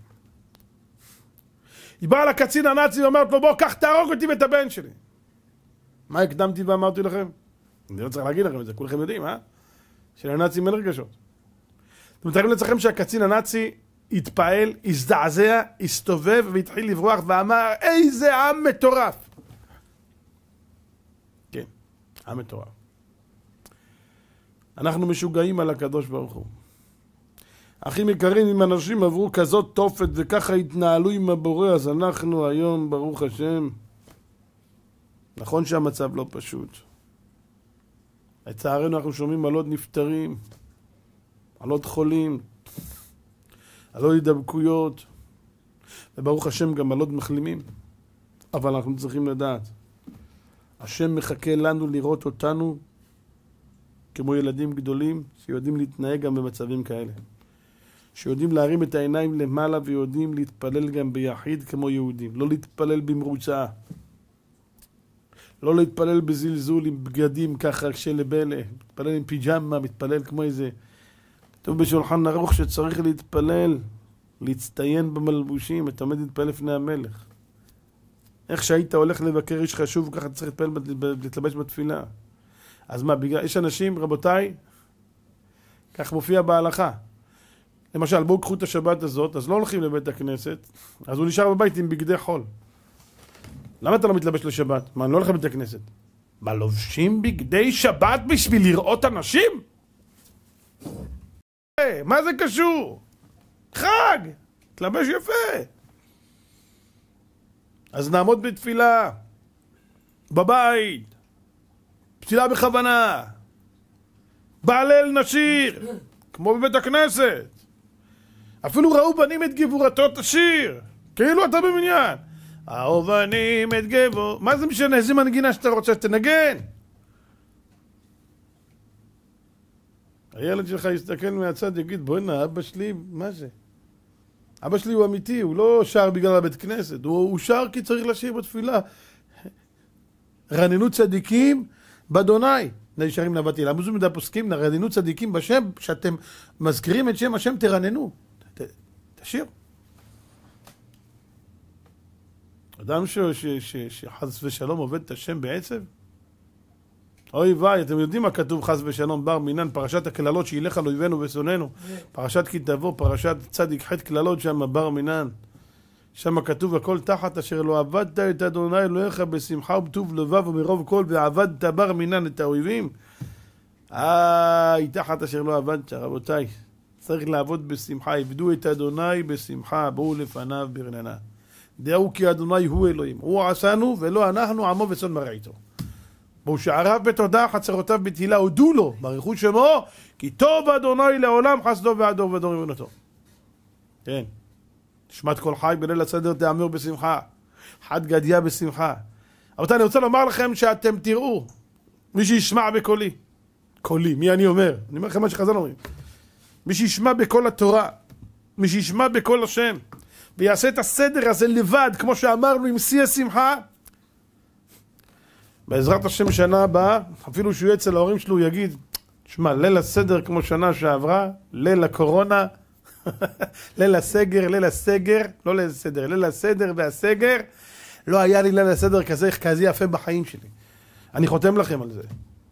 היא באה לקצין הנאצי ואומרת לו, בוא קח תהרוג אותי ואת הבן שלי. מה הקדמתי ואמרתי לכם? אני לא צריך להגיד לכם את זה, כולכם יודעים, שלנאצים אין רגשות. אתם מתארים לעצמכם שהקצין הנאצי התפעל, הזדעזע, הסתובב והתחיל לברוח ואמר, איזה עם מטורף. כן, עם מטורף. אנחנו משוגעים על הקדוש ברוך הוא. אחים יקרים, אם אנשים עברו כזאת תופת וככה התנהלו עם הבורא, אז אנחנו היום, ברוך השם, נכון שהמצב לא פשוט. לצערנו אנחנו שומעים על עוד נפטרים, על עוד חולים, על עוד הידבקויות, וברוך השם גם על עוד מחלימים. אבל אנחנו צריכים לדעת, השם מחכה לנו לראות אותנו כמו ילדים גדולים שיודעים להתנהג גם במצבים כאלה. שיודעים להרים את העיניים למעלה ויודעים להתפלל גם ביחיד כמו יהודים. לא להתפלל במרוצה. לא להתפלל בזלזול עם בגדים ככה שלבלה. מתפלל עם פיג'מה, מתפלל כמו איזה... כתוב בשולחן ערוך שצריך להתפלל, להצטיין במלבושים. אתה עומד להתפלל לפני המלך. איך שהיית הולך לבקר איש חשוב, ככה צריך להתלבש בתפילה. אז מה, בגלל... יש אנשים, רבותיי, כך מופיע בהלכה. למשל, בואו קחו את השבת הזאת, אז לא הולכים לבית הכנסת, אז הוא נשאר בבית עם בגדי חול. למה אתה לא מתלבש לשבת? מה, אני לא הולך לבית הכנסת. מה, לובשים בגדי שבת בשביל לראות אנשים? מה זה קשור? חג! תלבש יפה. אז נעמוד בתפילה, בבית, תפילה בכוונה, בהלל נשיר, כמו בבית הכנסת. אפילו ראו בנים את גבורתו תשיר, כאילו אתה במניין. ראו בנים את גבור... מה זה משנה? איזה מנגינה שאתה רוצה שתנגן? הילד שלך יסתכל מהצד, יגיד, בוא'נה, אבא שלי, מה זה? אבא שלי הוא אמיתי, הוא לא שר בגלל הבית כנסת, הוא שר כי צריך לשיר בתפילה. רננו צדיקים באדוני. נשארים נבטי. למה זו מדי פוסקים? רננו צדיקים בשם, שאתם מזכירים את שם השם, תרננו. תשיר. אדם שחס ושלום עובד את השם בעצב? אוי ואי, אתם יודעים מה כתוב חס ושלום בר מינן, פרשת הכללות שילך על אויבינו ושונאינו, פרשת כי תבוא, פרשת צדיק ח' כללות שם בר מינן, שם כתוב הכל תחת אשר לא עבדת את אדוני אלוהיך בשמחה ובטוב לבב ומרוב כל ועבדת בר מינן את האויבים. תחת אשר לא עבדת, רבותיי. צריך לעבוד בשמחה, עבדו את אדוני בשמחה, בואו לפניו ברננה. דעו כי אדוני הוא אלוהים, הוא עשנו ולא אנחנו עמו וצאן מרעיתו. בואו שעריו בתודה, חצרותיו בתהילה, הודו לו, ברכו שמו, כי טוב אדוני לעולם חסדו ועדו ודור אמונתו. כן. נשמת כל חי בליל הסדר תאמר בשמחה, חד גדיה בשמחה. אבל אני רוצה לומר לכם שאתם תראו, מי שישמע בקולי, קולי, מי אני אומר? אני אומר לכם מה שחז"ל אומרים. מי שישמע בקול התורה, מי שישמע בקול השם, ויעשה את הסדר הזה לבד, כמו שאמרנו, עם שיא השמחה, בעזרת השם שנה הבאה, אפילו שהוא יהיה אצל ההורים שלו, הוא יגיד, תשמע, ליל הסדר כמו שנה שעברה, ליל הקורונה, ליל הסגר, לא ליל הסדר, ליל הסדר והסגר, לא היה לי ליל הסדר כזה יפה בחיים שלי. אני חותם לכם על זה.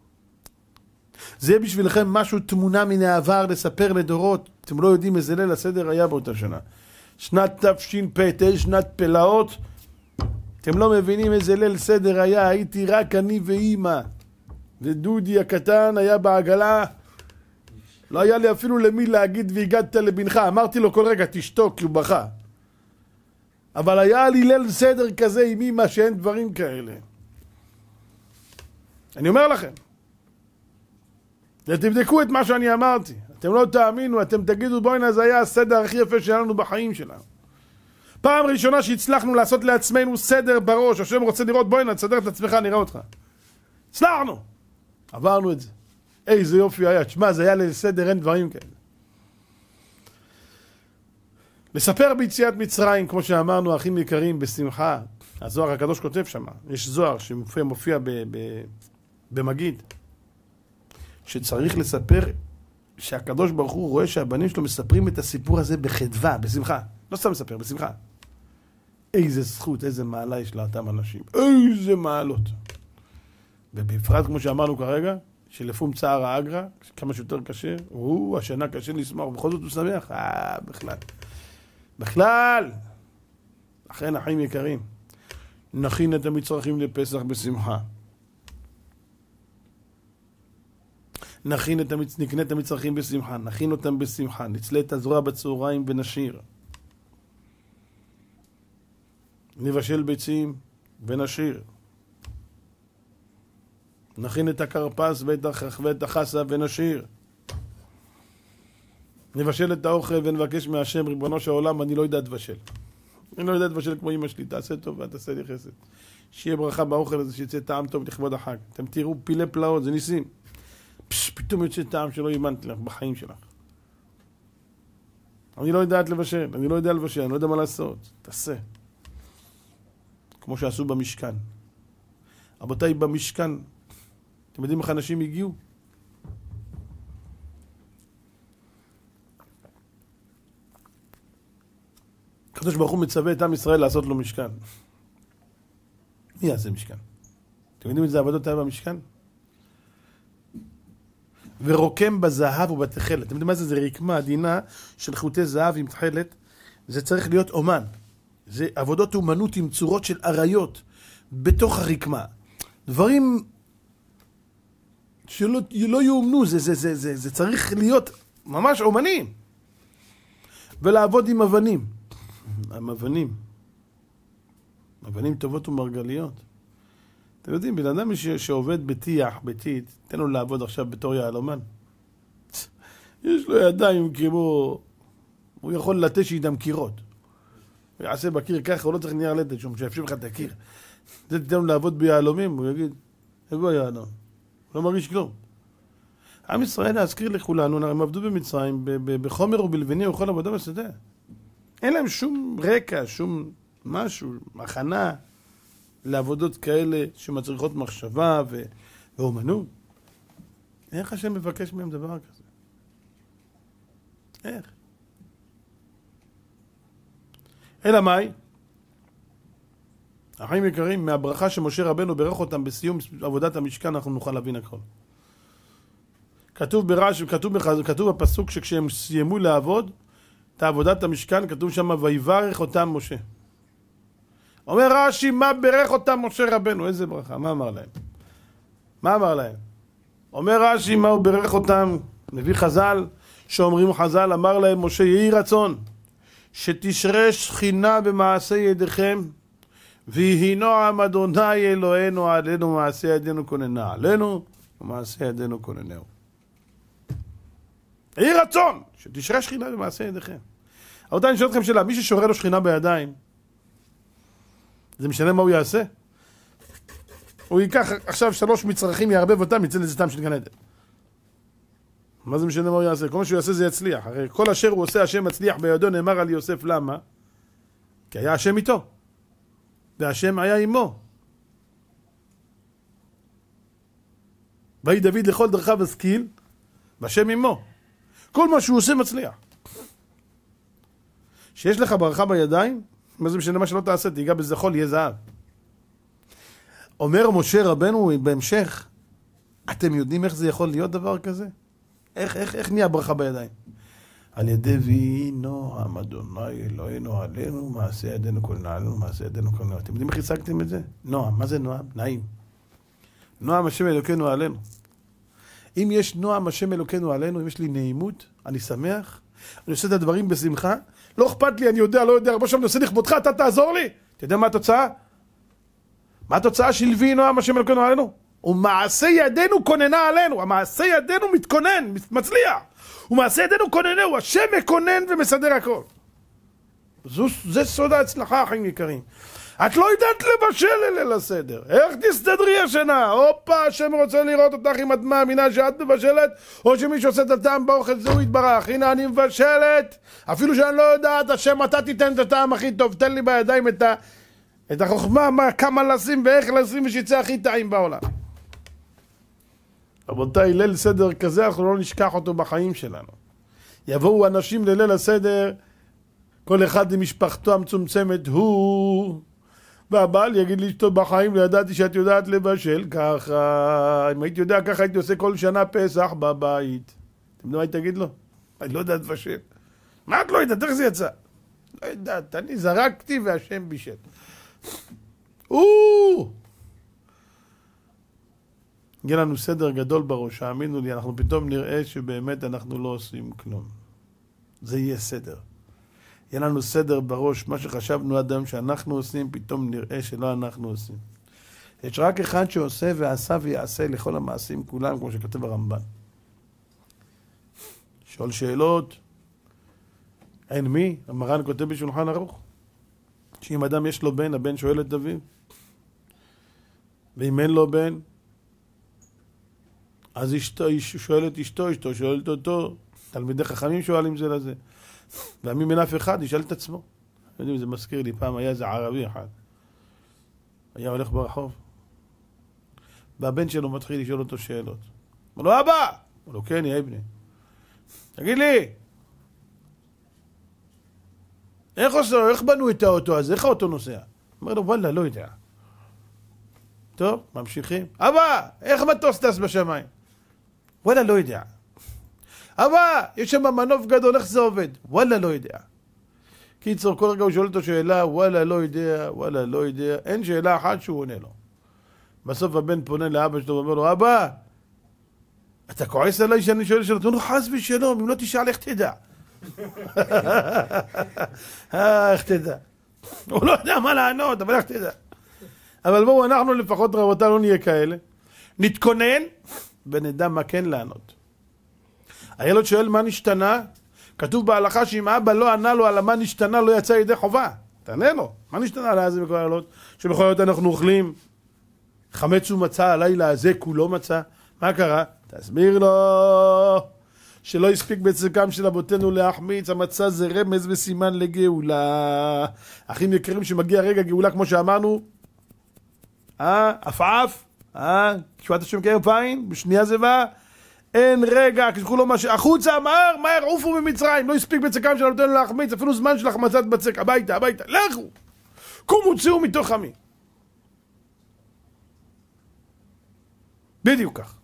זה בשבילכם משהו, תמונה מן העבר, לספר לדורות. אתם לא יודעים איזה ליל הסדר היה באותה שנה. שנת תשפ"ט, שנת פלאות. אתם לא מבינים איזה ליל סדר היה. הייתי רק אני ואימא. ודודי הקטן היה בעגלה. לא היה לי אפילו למי להגיד והגדת לבנך. אמרתי לו כל רגע תשתוק כי הוא בכה. אבל היה לי ליל סדר כזה עם אימא שאין דברים כאלה. אני אומר לכם. ותבדקו את מה שאני אמרתי. אתם לא תאמינו, אתם תגידו בואי, זה היה הסדר הכי יפה שלנו בחיים שלנו. פעם ראשונה שהצלחנו לעשות לעצמנו סדר בראש, השם רוצה לראות בואי, תסדר את עצמך, נראה אותך. הצלחנו! עברנו את זה. איזה יופי היה. תשמע, זה היה לסדר, אין דברים כאלה. לספר ביציאת מצרים, כמו שאמרנו, אחים יקרים, בשמחה. הזוהר הקדוש כותב שם. יש זוהר שמופיע במגיד. שצריך לספר שהקדוש ברוך הוא רואה שהבנים שלו מספרים את הסיפור הזה בחדווה, בשמחה. לא סתם מספר, בשמחה. איזה זכות, איזה מעלה יש לאותם אנשים. איזה מעלות. ובפרט, כמו שאמרנו כרגע, שלפום צער האגרא, כמה שיותר קשה, השנה קשה לשמוח, ובכל זאת הוא שמח. בכלל. לכן, אחים יקרים, נכין את המצרכים לפסח בשמחה. נקנה את המצרכים בשמחה, נכין אותם בשמחה, נצלה את הזרוע בצהריים ונשיר. נבשל ביצים ונשיר. נכין את הכרפס ואת החסה ונשיר. נבשל את האוכל ונבקש מהשם, ריבונו של העולם, אני לא יודע לבשל. אני לא יודע לבשל כמו אמא שלי, תעשה טוב ותעשה לי חסד. שיהיה ברכה באוכל הזה, שיצא טעם טוב לכבוד החג. אתם תראו פילי פלאות, זה ניסים. פתאום יוצא טעם שלא אימנת לך בחיים שלך. אני לא יודע לבשל, אני לא יודע מה לעשות. תעשה. כמו שעשו במשכן. רבותיי, במשכן, אתם יודעים איך אנשים הגיעו? הקדוש ברוך הוא מצווה את עם ישראל לעשות לו משכן. מי יעשה משכן? אתם יודעים איזה עבודות היה במשכן? ורוקם בזהב ובתכלת. אתם יודעים מה זה? זה רקמה עדינה של חוטי זהב עם תכלת. זה צריך להיות אומן. זה עבודות אומנות עם צורות של עריות בתוך הרקמה. דברים שלא יאומנו, זה צריך להיות ממש אומנים. ולעבוד עם אבנים. אבנים טובות ומרגליות. אתם יודעים, בן אדם שעובד בתית, תן לו לעבוד עכשיו בתור יהלומן. יש לו ידיים כמו... הוא יכול לטש איתם קירות. הוא יעשה בקיר ככה, הוא לא צריך נייר לטש, הוא משפשב לך את הקיר. זה תיתן לו לעבוד ביהלומים, הוא יגיד, איפה היהלום? הוא לא מרגיש כלום. עם ישראל להזכיר לכולנו, הם עבדו במצרים, בחומר ובלבנים, וכל עבודה בשדה. אין להם שום רקע, שום משהו, הכנה לעבודות כאלה שמצריכות מחשבה ואומנות. איך השם מבקש מהם דבר כזה? איך? אלא מאי? אחים יקרים, מהברכה שמשה רבנו ברך אותם בסיום עבודת המשכן, אנחנו נוכל להבין הכל. כתוב ברש, כתוב בפסוק שכשהם סיימו לעבוד את עבודת המשכן, כתוב שם ויברך אותם משה. אומר רש"י, מה ברך אותם משה רבנו? איזה ברכה? מה אמר להם? מה אמר להם? אומר רש"י, מה הוא ברך אותם? מביא חז"ל, שאומרים חז"ל, אמר להם משה, יהי רצון שתשרה שכינה במעשה ידיכם, ויהי נועם אדוני אלוהינו עלינו, מעשה ידינו כוננה עלינו, ומעשה ידינו כוננהו. יהי רצון שתשרה שכינה במעשה ידיכם. רבותיי, אני שואל אתכם שאלה, מי ששורה לו שכינה בידיים, זה משנה מה הוא יעשה? הוא ייקח עכשיו 3 מצרכים, יערבב אותם, יצא לזה סתם של גן עדן. מה זה משנה מה הוא יעשה? כל מה שהוא יעשה זה יצליח. הרי כל אשר הוא עושה, השם מצליח בידו, נאמר על יוסף. למה? כי היה השם איתו. והשם היה עמו. ויהי דוד לכל דרכיו השכיל, והשם עמו. כל מה שהוא עושה מצליח. שיש לך ברכה בידיים, מה זה משנה מה שלא תעשה, תיגע בזה חול, יהיה זהב. אומר משה רבנו בהמשך, אתם יודעים איך זה יכול להיות דבר כזה? איך נהיה ברכה בידיים? על ידי ויהי נועם אדוני אלוהינו עלינו, מעשה ידינו כוננה עלינו, מעשה ידינו כוננה. אתם יודעים איך השגתם את זה? נועם, מה זה נועם? נעים. נועם השם אלוקינו עלינו. אם יש נועם השם אלוקינו עלינו, אם יש לי נעימות, אני שמח, אני עושה את הדברים בשמחה, לא אכפת לי, אני יודע, לא יודע, רבו שם אני עושה לכבודך, אתה תעזור לי. אתה יודע מה התוצאה? מה התוצאה של ויהי נועם השם אלוקינו עלינו? ומעשה ידינו כוננה עלינו. המעשה ידינו מתכונן, מצליח. ומעשה ידינו כוננהו, השם מקונן ומסדר הכל. זה סוד ההצלחה, אחים יקרים. את לא יודעת לבשל ליל הסדר. איך תסתדרי השנה? הופה, השם רוצה לראות אותך אם את מאמינה שאת מבשלת, או שמי שעושה את הטעם באוכל זהו יתברך. הנה אני מבשלת, אפילו שאני לא יודעת, השם אתה תיתן את הטעם הכי טוב, תן לי בידיים את החוכמה, כמה לשים ואיך לשים ושיצא הכי טעים בעולם. רבותיי, ליל סדר כזה אנחנו לא נשכח אותו בחיים שלנו. יבואו אנשים לליל הסדר, כל אחד עם משפחתו המצומצמת, הוא והבעל יגיד לי שאתה בחיים לא ידעתי שאת יודעת לבשל ככה. אם הייתי יודע ככה הייתי עושה כל שנה פסח בבית. אתם יודעים מה הייתי תגיד לו? אני לא יודעת לבשל. מה את לא יודעת? איך זה יצא? לא יודעת, אני זרקתי והשם בישל. יהיה לנו סדר גדול בראש, האמינו לי, אנחנו פתאום נראה שבאמת אנחנו לא עושים כלום. זה יהיה סדר. יהיה לנו סדר בראש, מה שחשבנו עד היום שאנחנו עושים, פתאום נראה שלא אנחנו עושים. יש רק אחד שעושה ועשה ויעשה לכל המעשים כולם, כמו שכתב הרמב"ן. שואל שאלות, אין מי? המרן כותב בשולחן ערוך, שאם אדם יש לו בן, הבן שואל את אביו, ואם אין לו בן, אז אשתו שואלת אשתו, אשתו שואלת אותו, תלמידי חכמים שואלים זה לזה. ועמים אין אף אחד, ישאל את עצמו. יודעים, זה מזכיר לי, פעם היה איזה ערבי אחד. היה הולך ברחוב. והבן שלו מתחיל לשאול אותו שאלות. אמר לו, אבא! אמר לו, כן, יא אבני. תגיד לי, איך בנו את האוטו הזה? איך האוטו נוסע? אמר לו, וואלה, לא יודע. טוב, ממשיכים. אבא, איך מטוס טס בשמיים? וואלה, לא יודע. אבא, יש שם מנוף גדול, איך זה עובד? וואלה, לא יודע. קיצור, כל רגע הוא שואל אותו שאלה, וואלה, לא יודע, וואלה, לא יודע. אין שאלה אחת שהוא עונה לו. בסוף הבן פונה לאבא שלו ואומר לו, אבא, אתה כועס עליי שאני שואל שאלות? הוא אומר, חס ושלום, אם לא תשאל, איך תדע? איך תדע? הוא לא יודע מה לענות, אבל איך תדע? אבל בואו, אנחנו לפחות רבותיי לא נהיה כאלה. נתכונן ונדע מה כן לענות. הילד שואל מה נשתנה? כתוב בהלכה שאם האבא לא ענה לו על מה נשתנה לא יצא ידי חובה. תענה לו. מה נשתנה על זה בכל הלילות? שבכל הלילות אנחנו אוכלים חמץ ומצה, הלילה הזה כולו מצה. מה קרה? תסביר לו שלא הספיק בצדקם של אבותינו להחמיץ. המצה זה רמז וסימן לגאולה. אחים יקרים שמגיע רגע גאולה כמו שאמרנו, עפעף, תשועת השם כהרף עין, בשנייה זה בא, אין רגע, כשכו לו החוצה, מהר, עופו במצרים, לא הספיק בצקם שלא נותן לו להחמיץ, אפילו זמן של החמצת בצק, הביתה, לכו, קומו צאו מתוך עמי. בדיוק כך.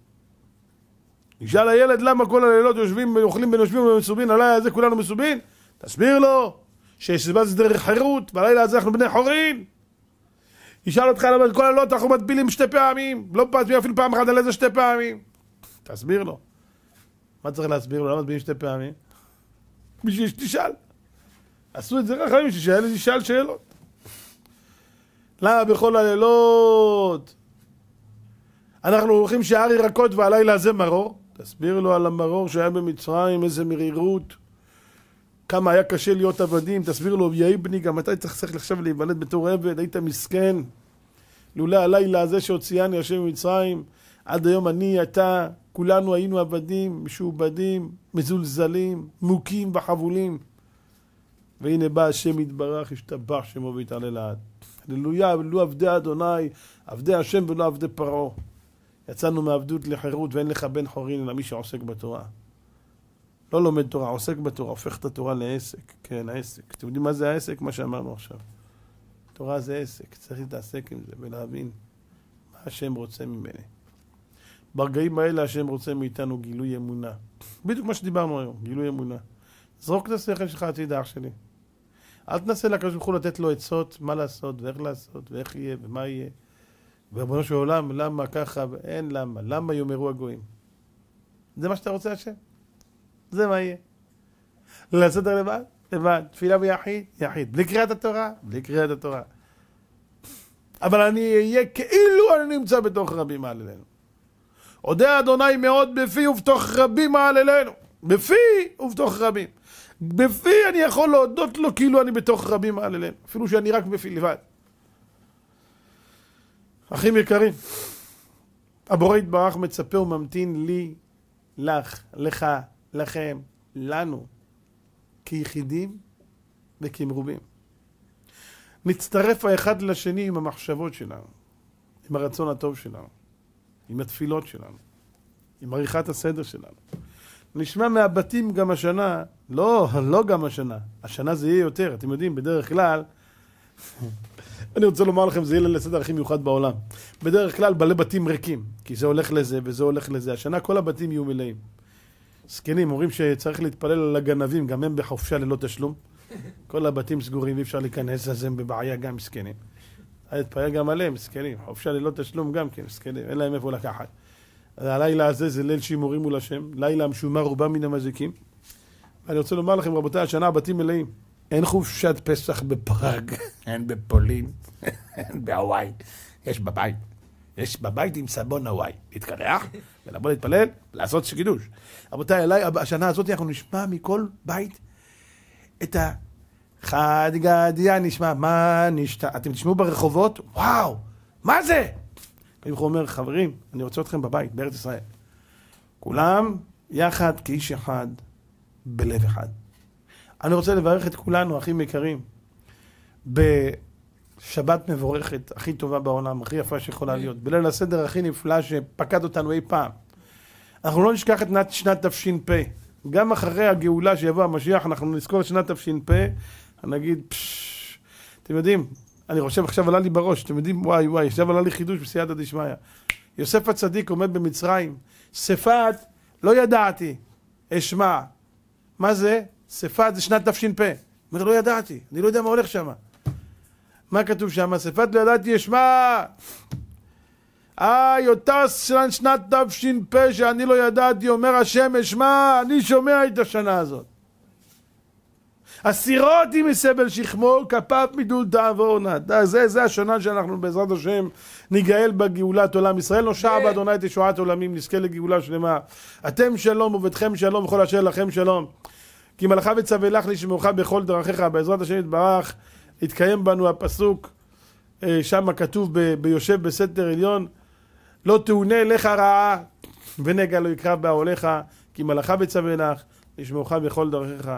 נשאל הילד למה כל הלילות יושבים, אוכלים בין יושבים ומסובין, עליי הזה כולנו מסובין, תסביר לו ששבת זה דרך חירות, בלילה הזה אנחנו בני חורין. ישאל אותך למה כל הלילות אנחנו מטבילים 2 פעמים, לא מטבילים אפילו פעם אחת על איזה 2 פעמים. תסביר לו. מה צריך להסביר לו? למה מטבילים 2 פעמים? בשביל שתשאל. עשו את זה רחמים, שישאל שאלות. למה בכל הלילות אנחנו הולכים שער ירקות והלילה הזה מרור? תסביר לו על המרור שהיה במצרים, איזה מרירות, כמה היה קשה להיות עבדים. תסביר לו, יהי בני, גם אתה צריך עכשיו להיוולד בתור עבד, היית מסכן. לולא הלילה הזה שהוציאני השם ממצרים, עד היום אני, אתה, כולנו היינו עבדים, משועבדים, מזולזלים, מוכים וחבולים. והנה בא השם יתברך, ישתבח שמו ויתעלה לעד. הללויה, ולו עבדי אדוני, עבדי השם ולא עבדי פרעה. יצאנו מעבדות לחירות, ואין לך בן חורין אלא מי שעוסק בתורה. לא לומד תורה, עוסק בתורה, הופך את התורה לעסק. כן, העסק. אתם יודעים מה זה העסק? מה שאמרנו עכשיו. תורה זה עסק, צריך להתעסק עם זה ולהבין מה השם רוצה ממני. ברגעים האלה השם רוצה מאיתנו גילוי אמונה. בדיוק מה שדיברנו היום, גילוי אמונה. זרוק את השכל שלך הצידה, אח שלי. אל תנסה לקדוש ברוך הוא לתת לו עצות מה לעשות ואיך לעשות ואיך יהיה ומה יהיה. וריבונו של עולם, למה ככה? אין למה. למה יאמרו הגויים? זה מה שאתה רוצה השם? זה מה יהיה. לעשות לבד? לבד. תפילה ביחיד? יחיד. בלי קריאת התורה? בלי קריאת התורה. אבל אני אהיה כאילו אני נמצא בתוך רבים מעללינו. אודה אדוני מאוד בפי ובתוך רבים מעללינו. בפי ובתוך רבים. בפי אני יכול להודות לו כאילו אני בתוך רבים מעללינו. אפילו שאני רק בפי לבד. אחים יקרים, הבורא יתברך מצפה וממתין לי, לך, לך, לכם, לנו, כיחידים וכמרובים. נצטרף האחד לשני עם המחשבות שלנו, עם הרצון הטוב שלנו, עם התפילות שלנו, עם עריכת הסדר שלנו. נשמע מהבתים גם השנה, לא גם השנה, השנה זה יהיה יותר, אתם יודעים, בדרך כלל, אני רוצה לומר לכם, זה יהיה לסדר הכי מיוחד בעולם. בדרך כלל בעלי בתים ריקים, כי זה הולך לזה וזה הולך לזה. השנה כל הבתים יהיו מלאים. סקנים, אומרים שצריך להתפלל על הגנבים, גם הם בחופשה ללא תשלום. כל הבתים סגורים, ואי אפשר להיכנס, אז הם בבעיה גם סקנים. להתפלל גם עליהם, סקנים. חופשה ללא תשלום גם כן, סקנים. אין להם איפה לקחת. הלילה הזה זה ליל שימורים מול השם, לילה המשומר רובם מן המזיקים. אני רוצה לומר לכם, רבותיי, השנה הבתים מלאים. אין חופשת פסח בפראג, אין בפולין, אין בהוואי. יש בבית. יש בבית עם סבון הוואי. להתקלח ולבוא להתפלל, לעשות קידוש. רבותיי, השנה הזאת אנחנו נשמע מכל בית את חד גדיה נשמע, מה נשתה? אתם תשמעו ברחובות, וואו, מה זה? אני אומר, חברים, אני רוצה אתכם בבית, בארץ ישראל. כולם יחד כאיש אחד, בלב אחד. אני רוצה לברך את כולנו, אחים יקרים, בשבת מבורכת, הכי טובה בעולם, הכי יפה שיכולה להיות, בליל הסדר הכי נפלא שפקד אותנו אי פעם. אנחנו לא נשכח את שנת תש"פ. גם אחרי הגאולה שיבוא המשיח, אנחנו נזכור את שנת תש"פ, נגיד, אתם יודעים, אני חושב עכשיו עלה לי בראש, אתם יודעים, וואי, עכשיו עלה לי חידוש בסייעתא דשמיא. יוסף הצדיק עומד במצרים, שפת, לא ידעתי, אשמע. מה זה? שפת זה שנת תש"פ. אומר, לא ידעתי, אני לא יודע מה הולך שם. מה כתוב שם? שפת לא ידעתי, אשמע. אותה שנת תש"פ שאני לא ידעתי, אומר השם, אשמע, אני שומע את השנה הזאת. הסירות עם מסבל שכמו, כפיו מדול תעבורנה. זה השנה שאנחנו בעזרת השם ניגאל בגאולת עולם ישראל. נושע באדוני את ישועת עולמים, נזכה לגאולה שלמה. אתם שלום וביתכם שלום וכל אשר לכם שלום. כי מלאכה וצווה לך לשמורך בכל דרכיך, בעזרת השם יתברך, יתקיים בנו הפסוק, שם כתוב ביושב בסתר עליון, לא תאונה לך רעה ונגע לא יקרב באוהליך, כי מלאכה וצווה לך לשמורך בכל דרכיך.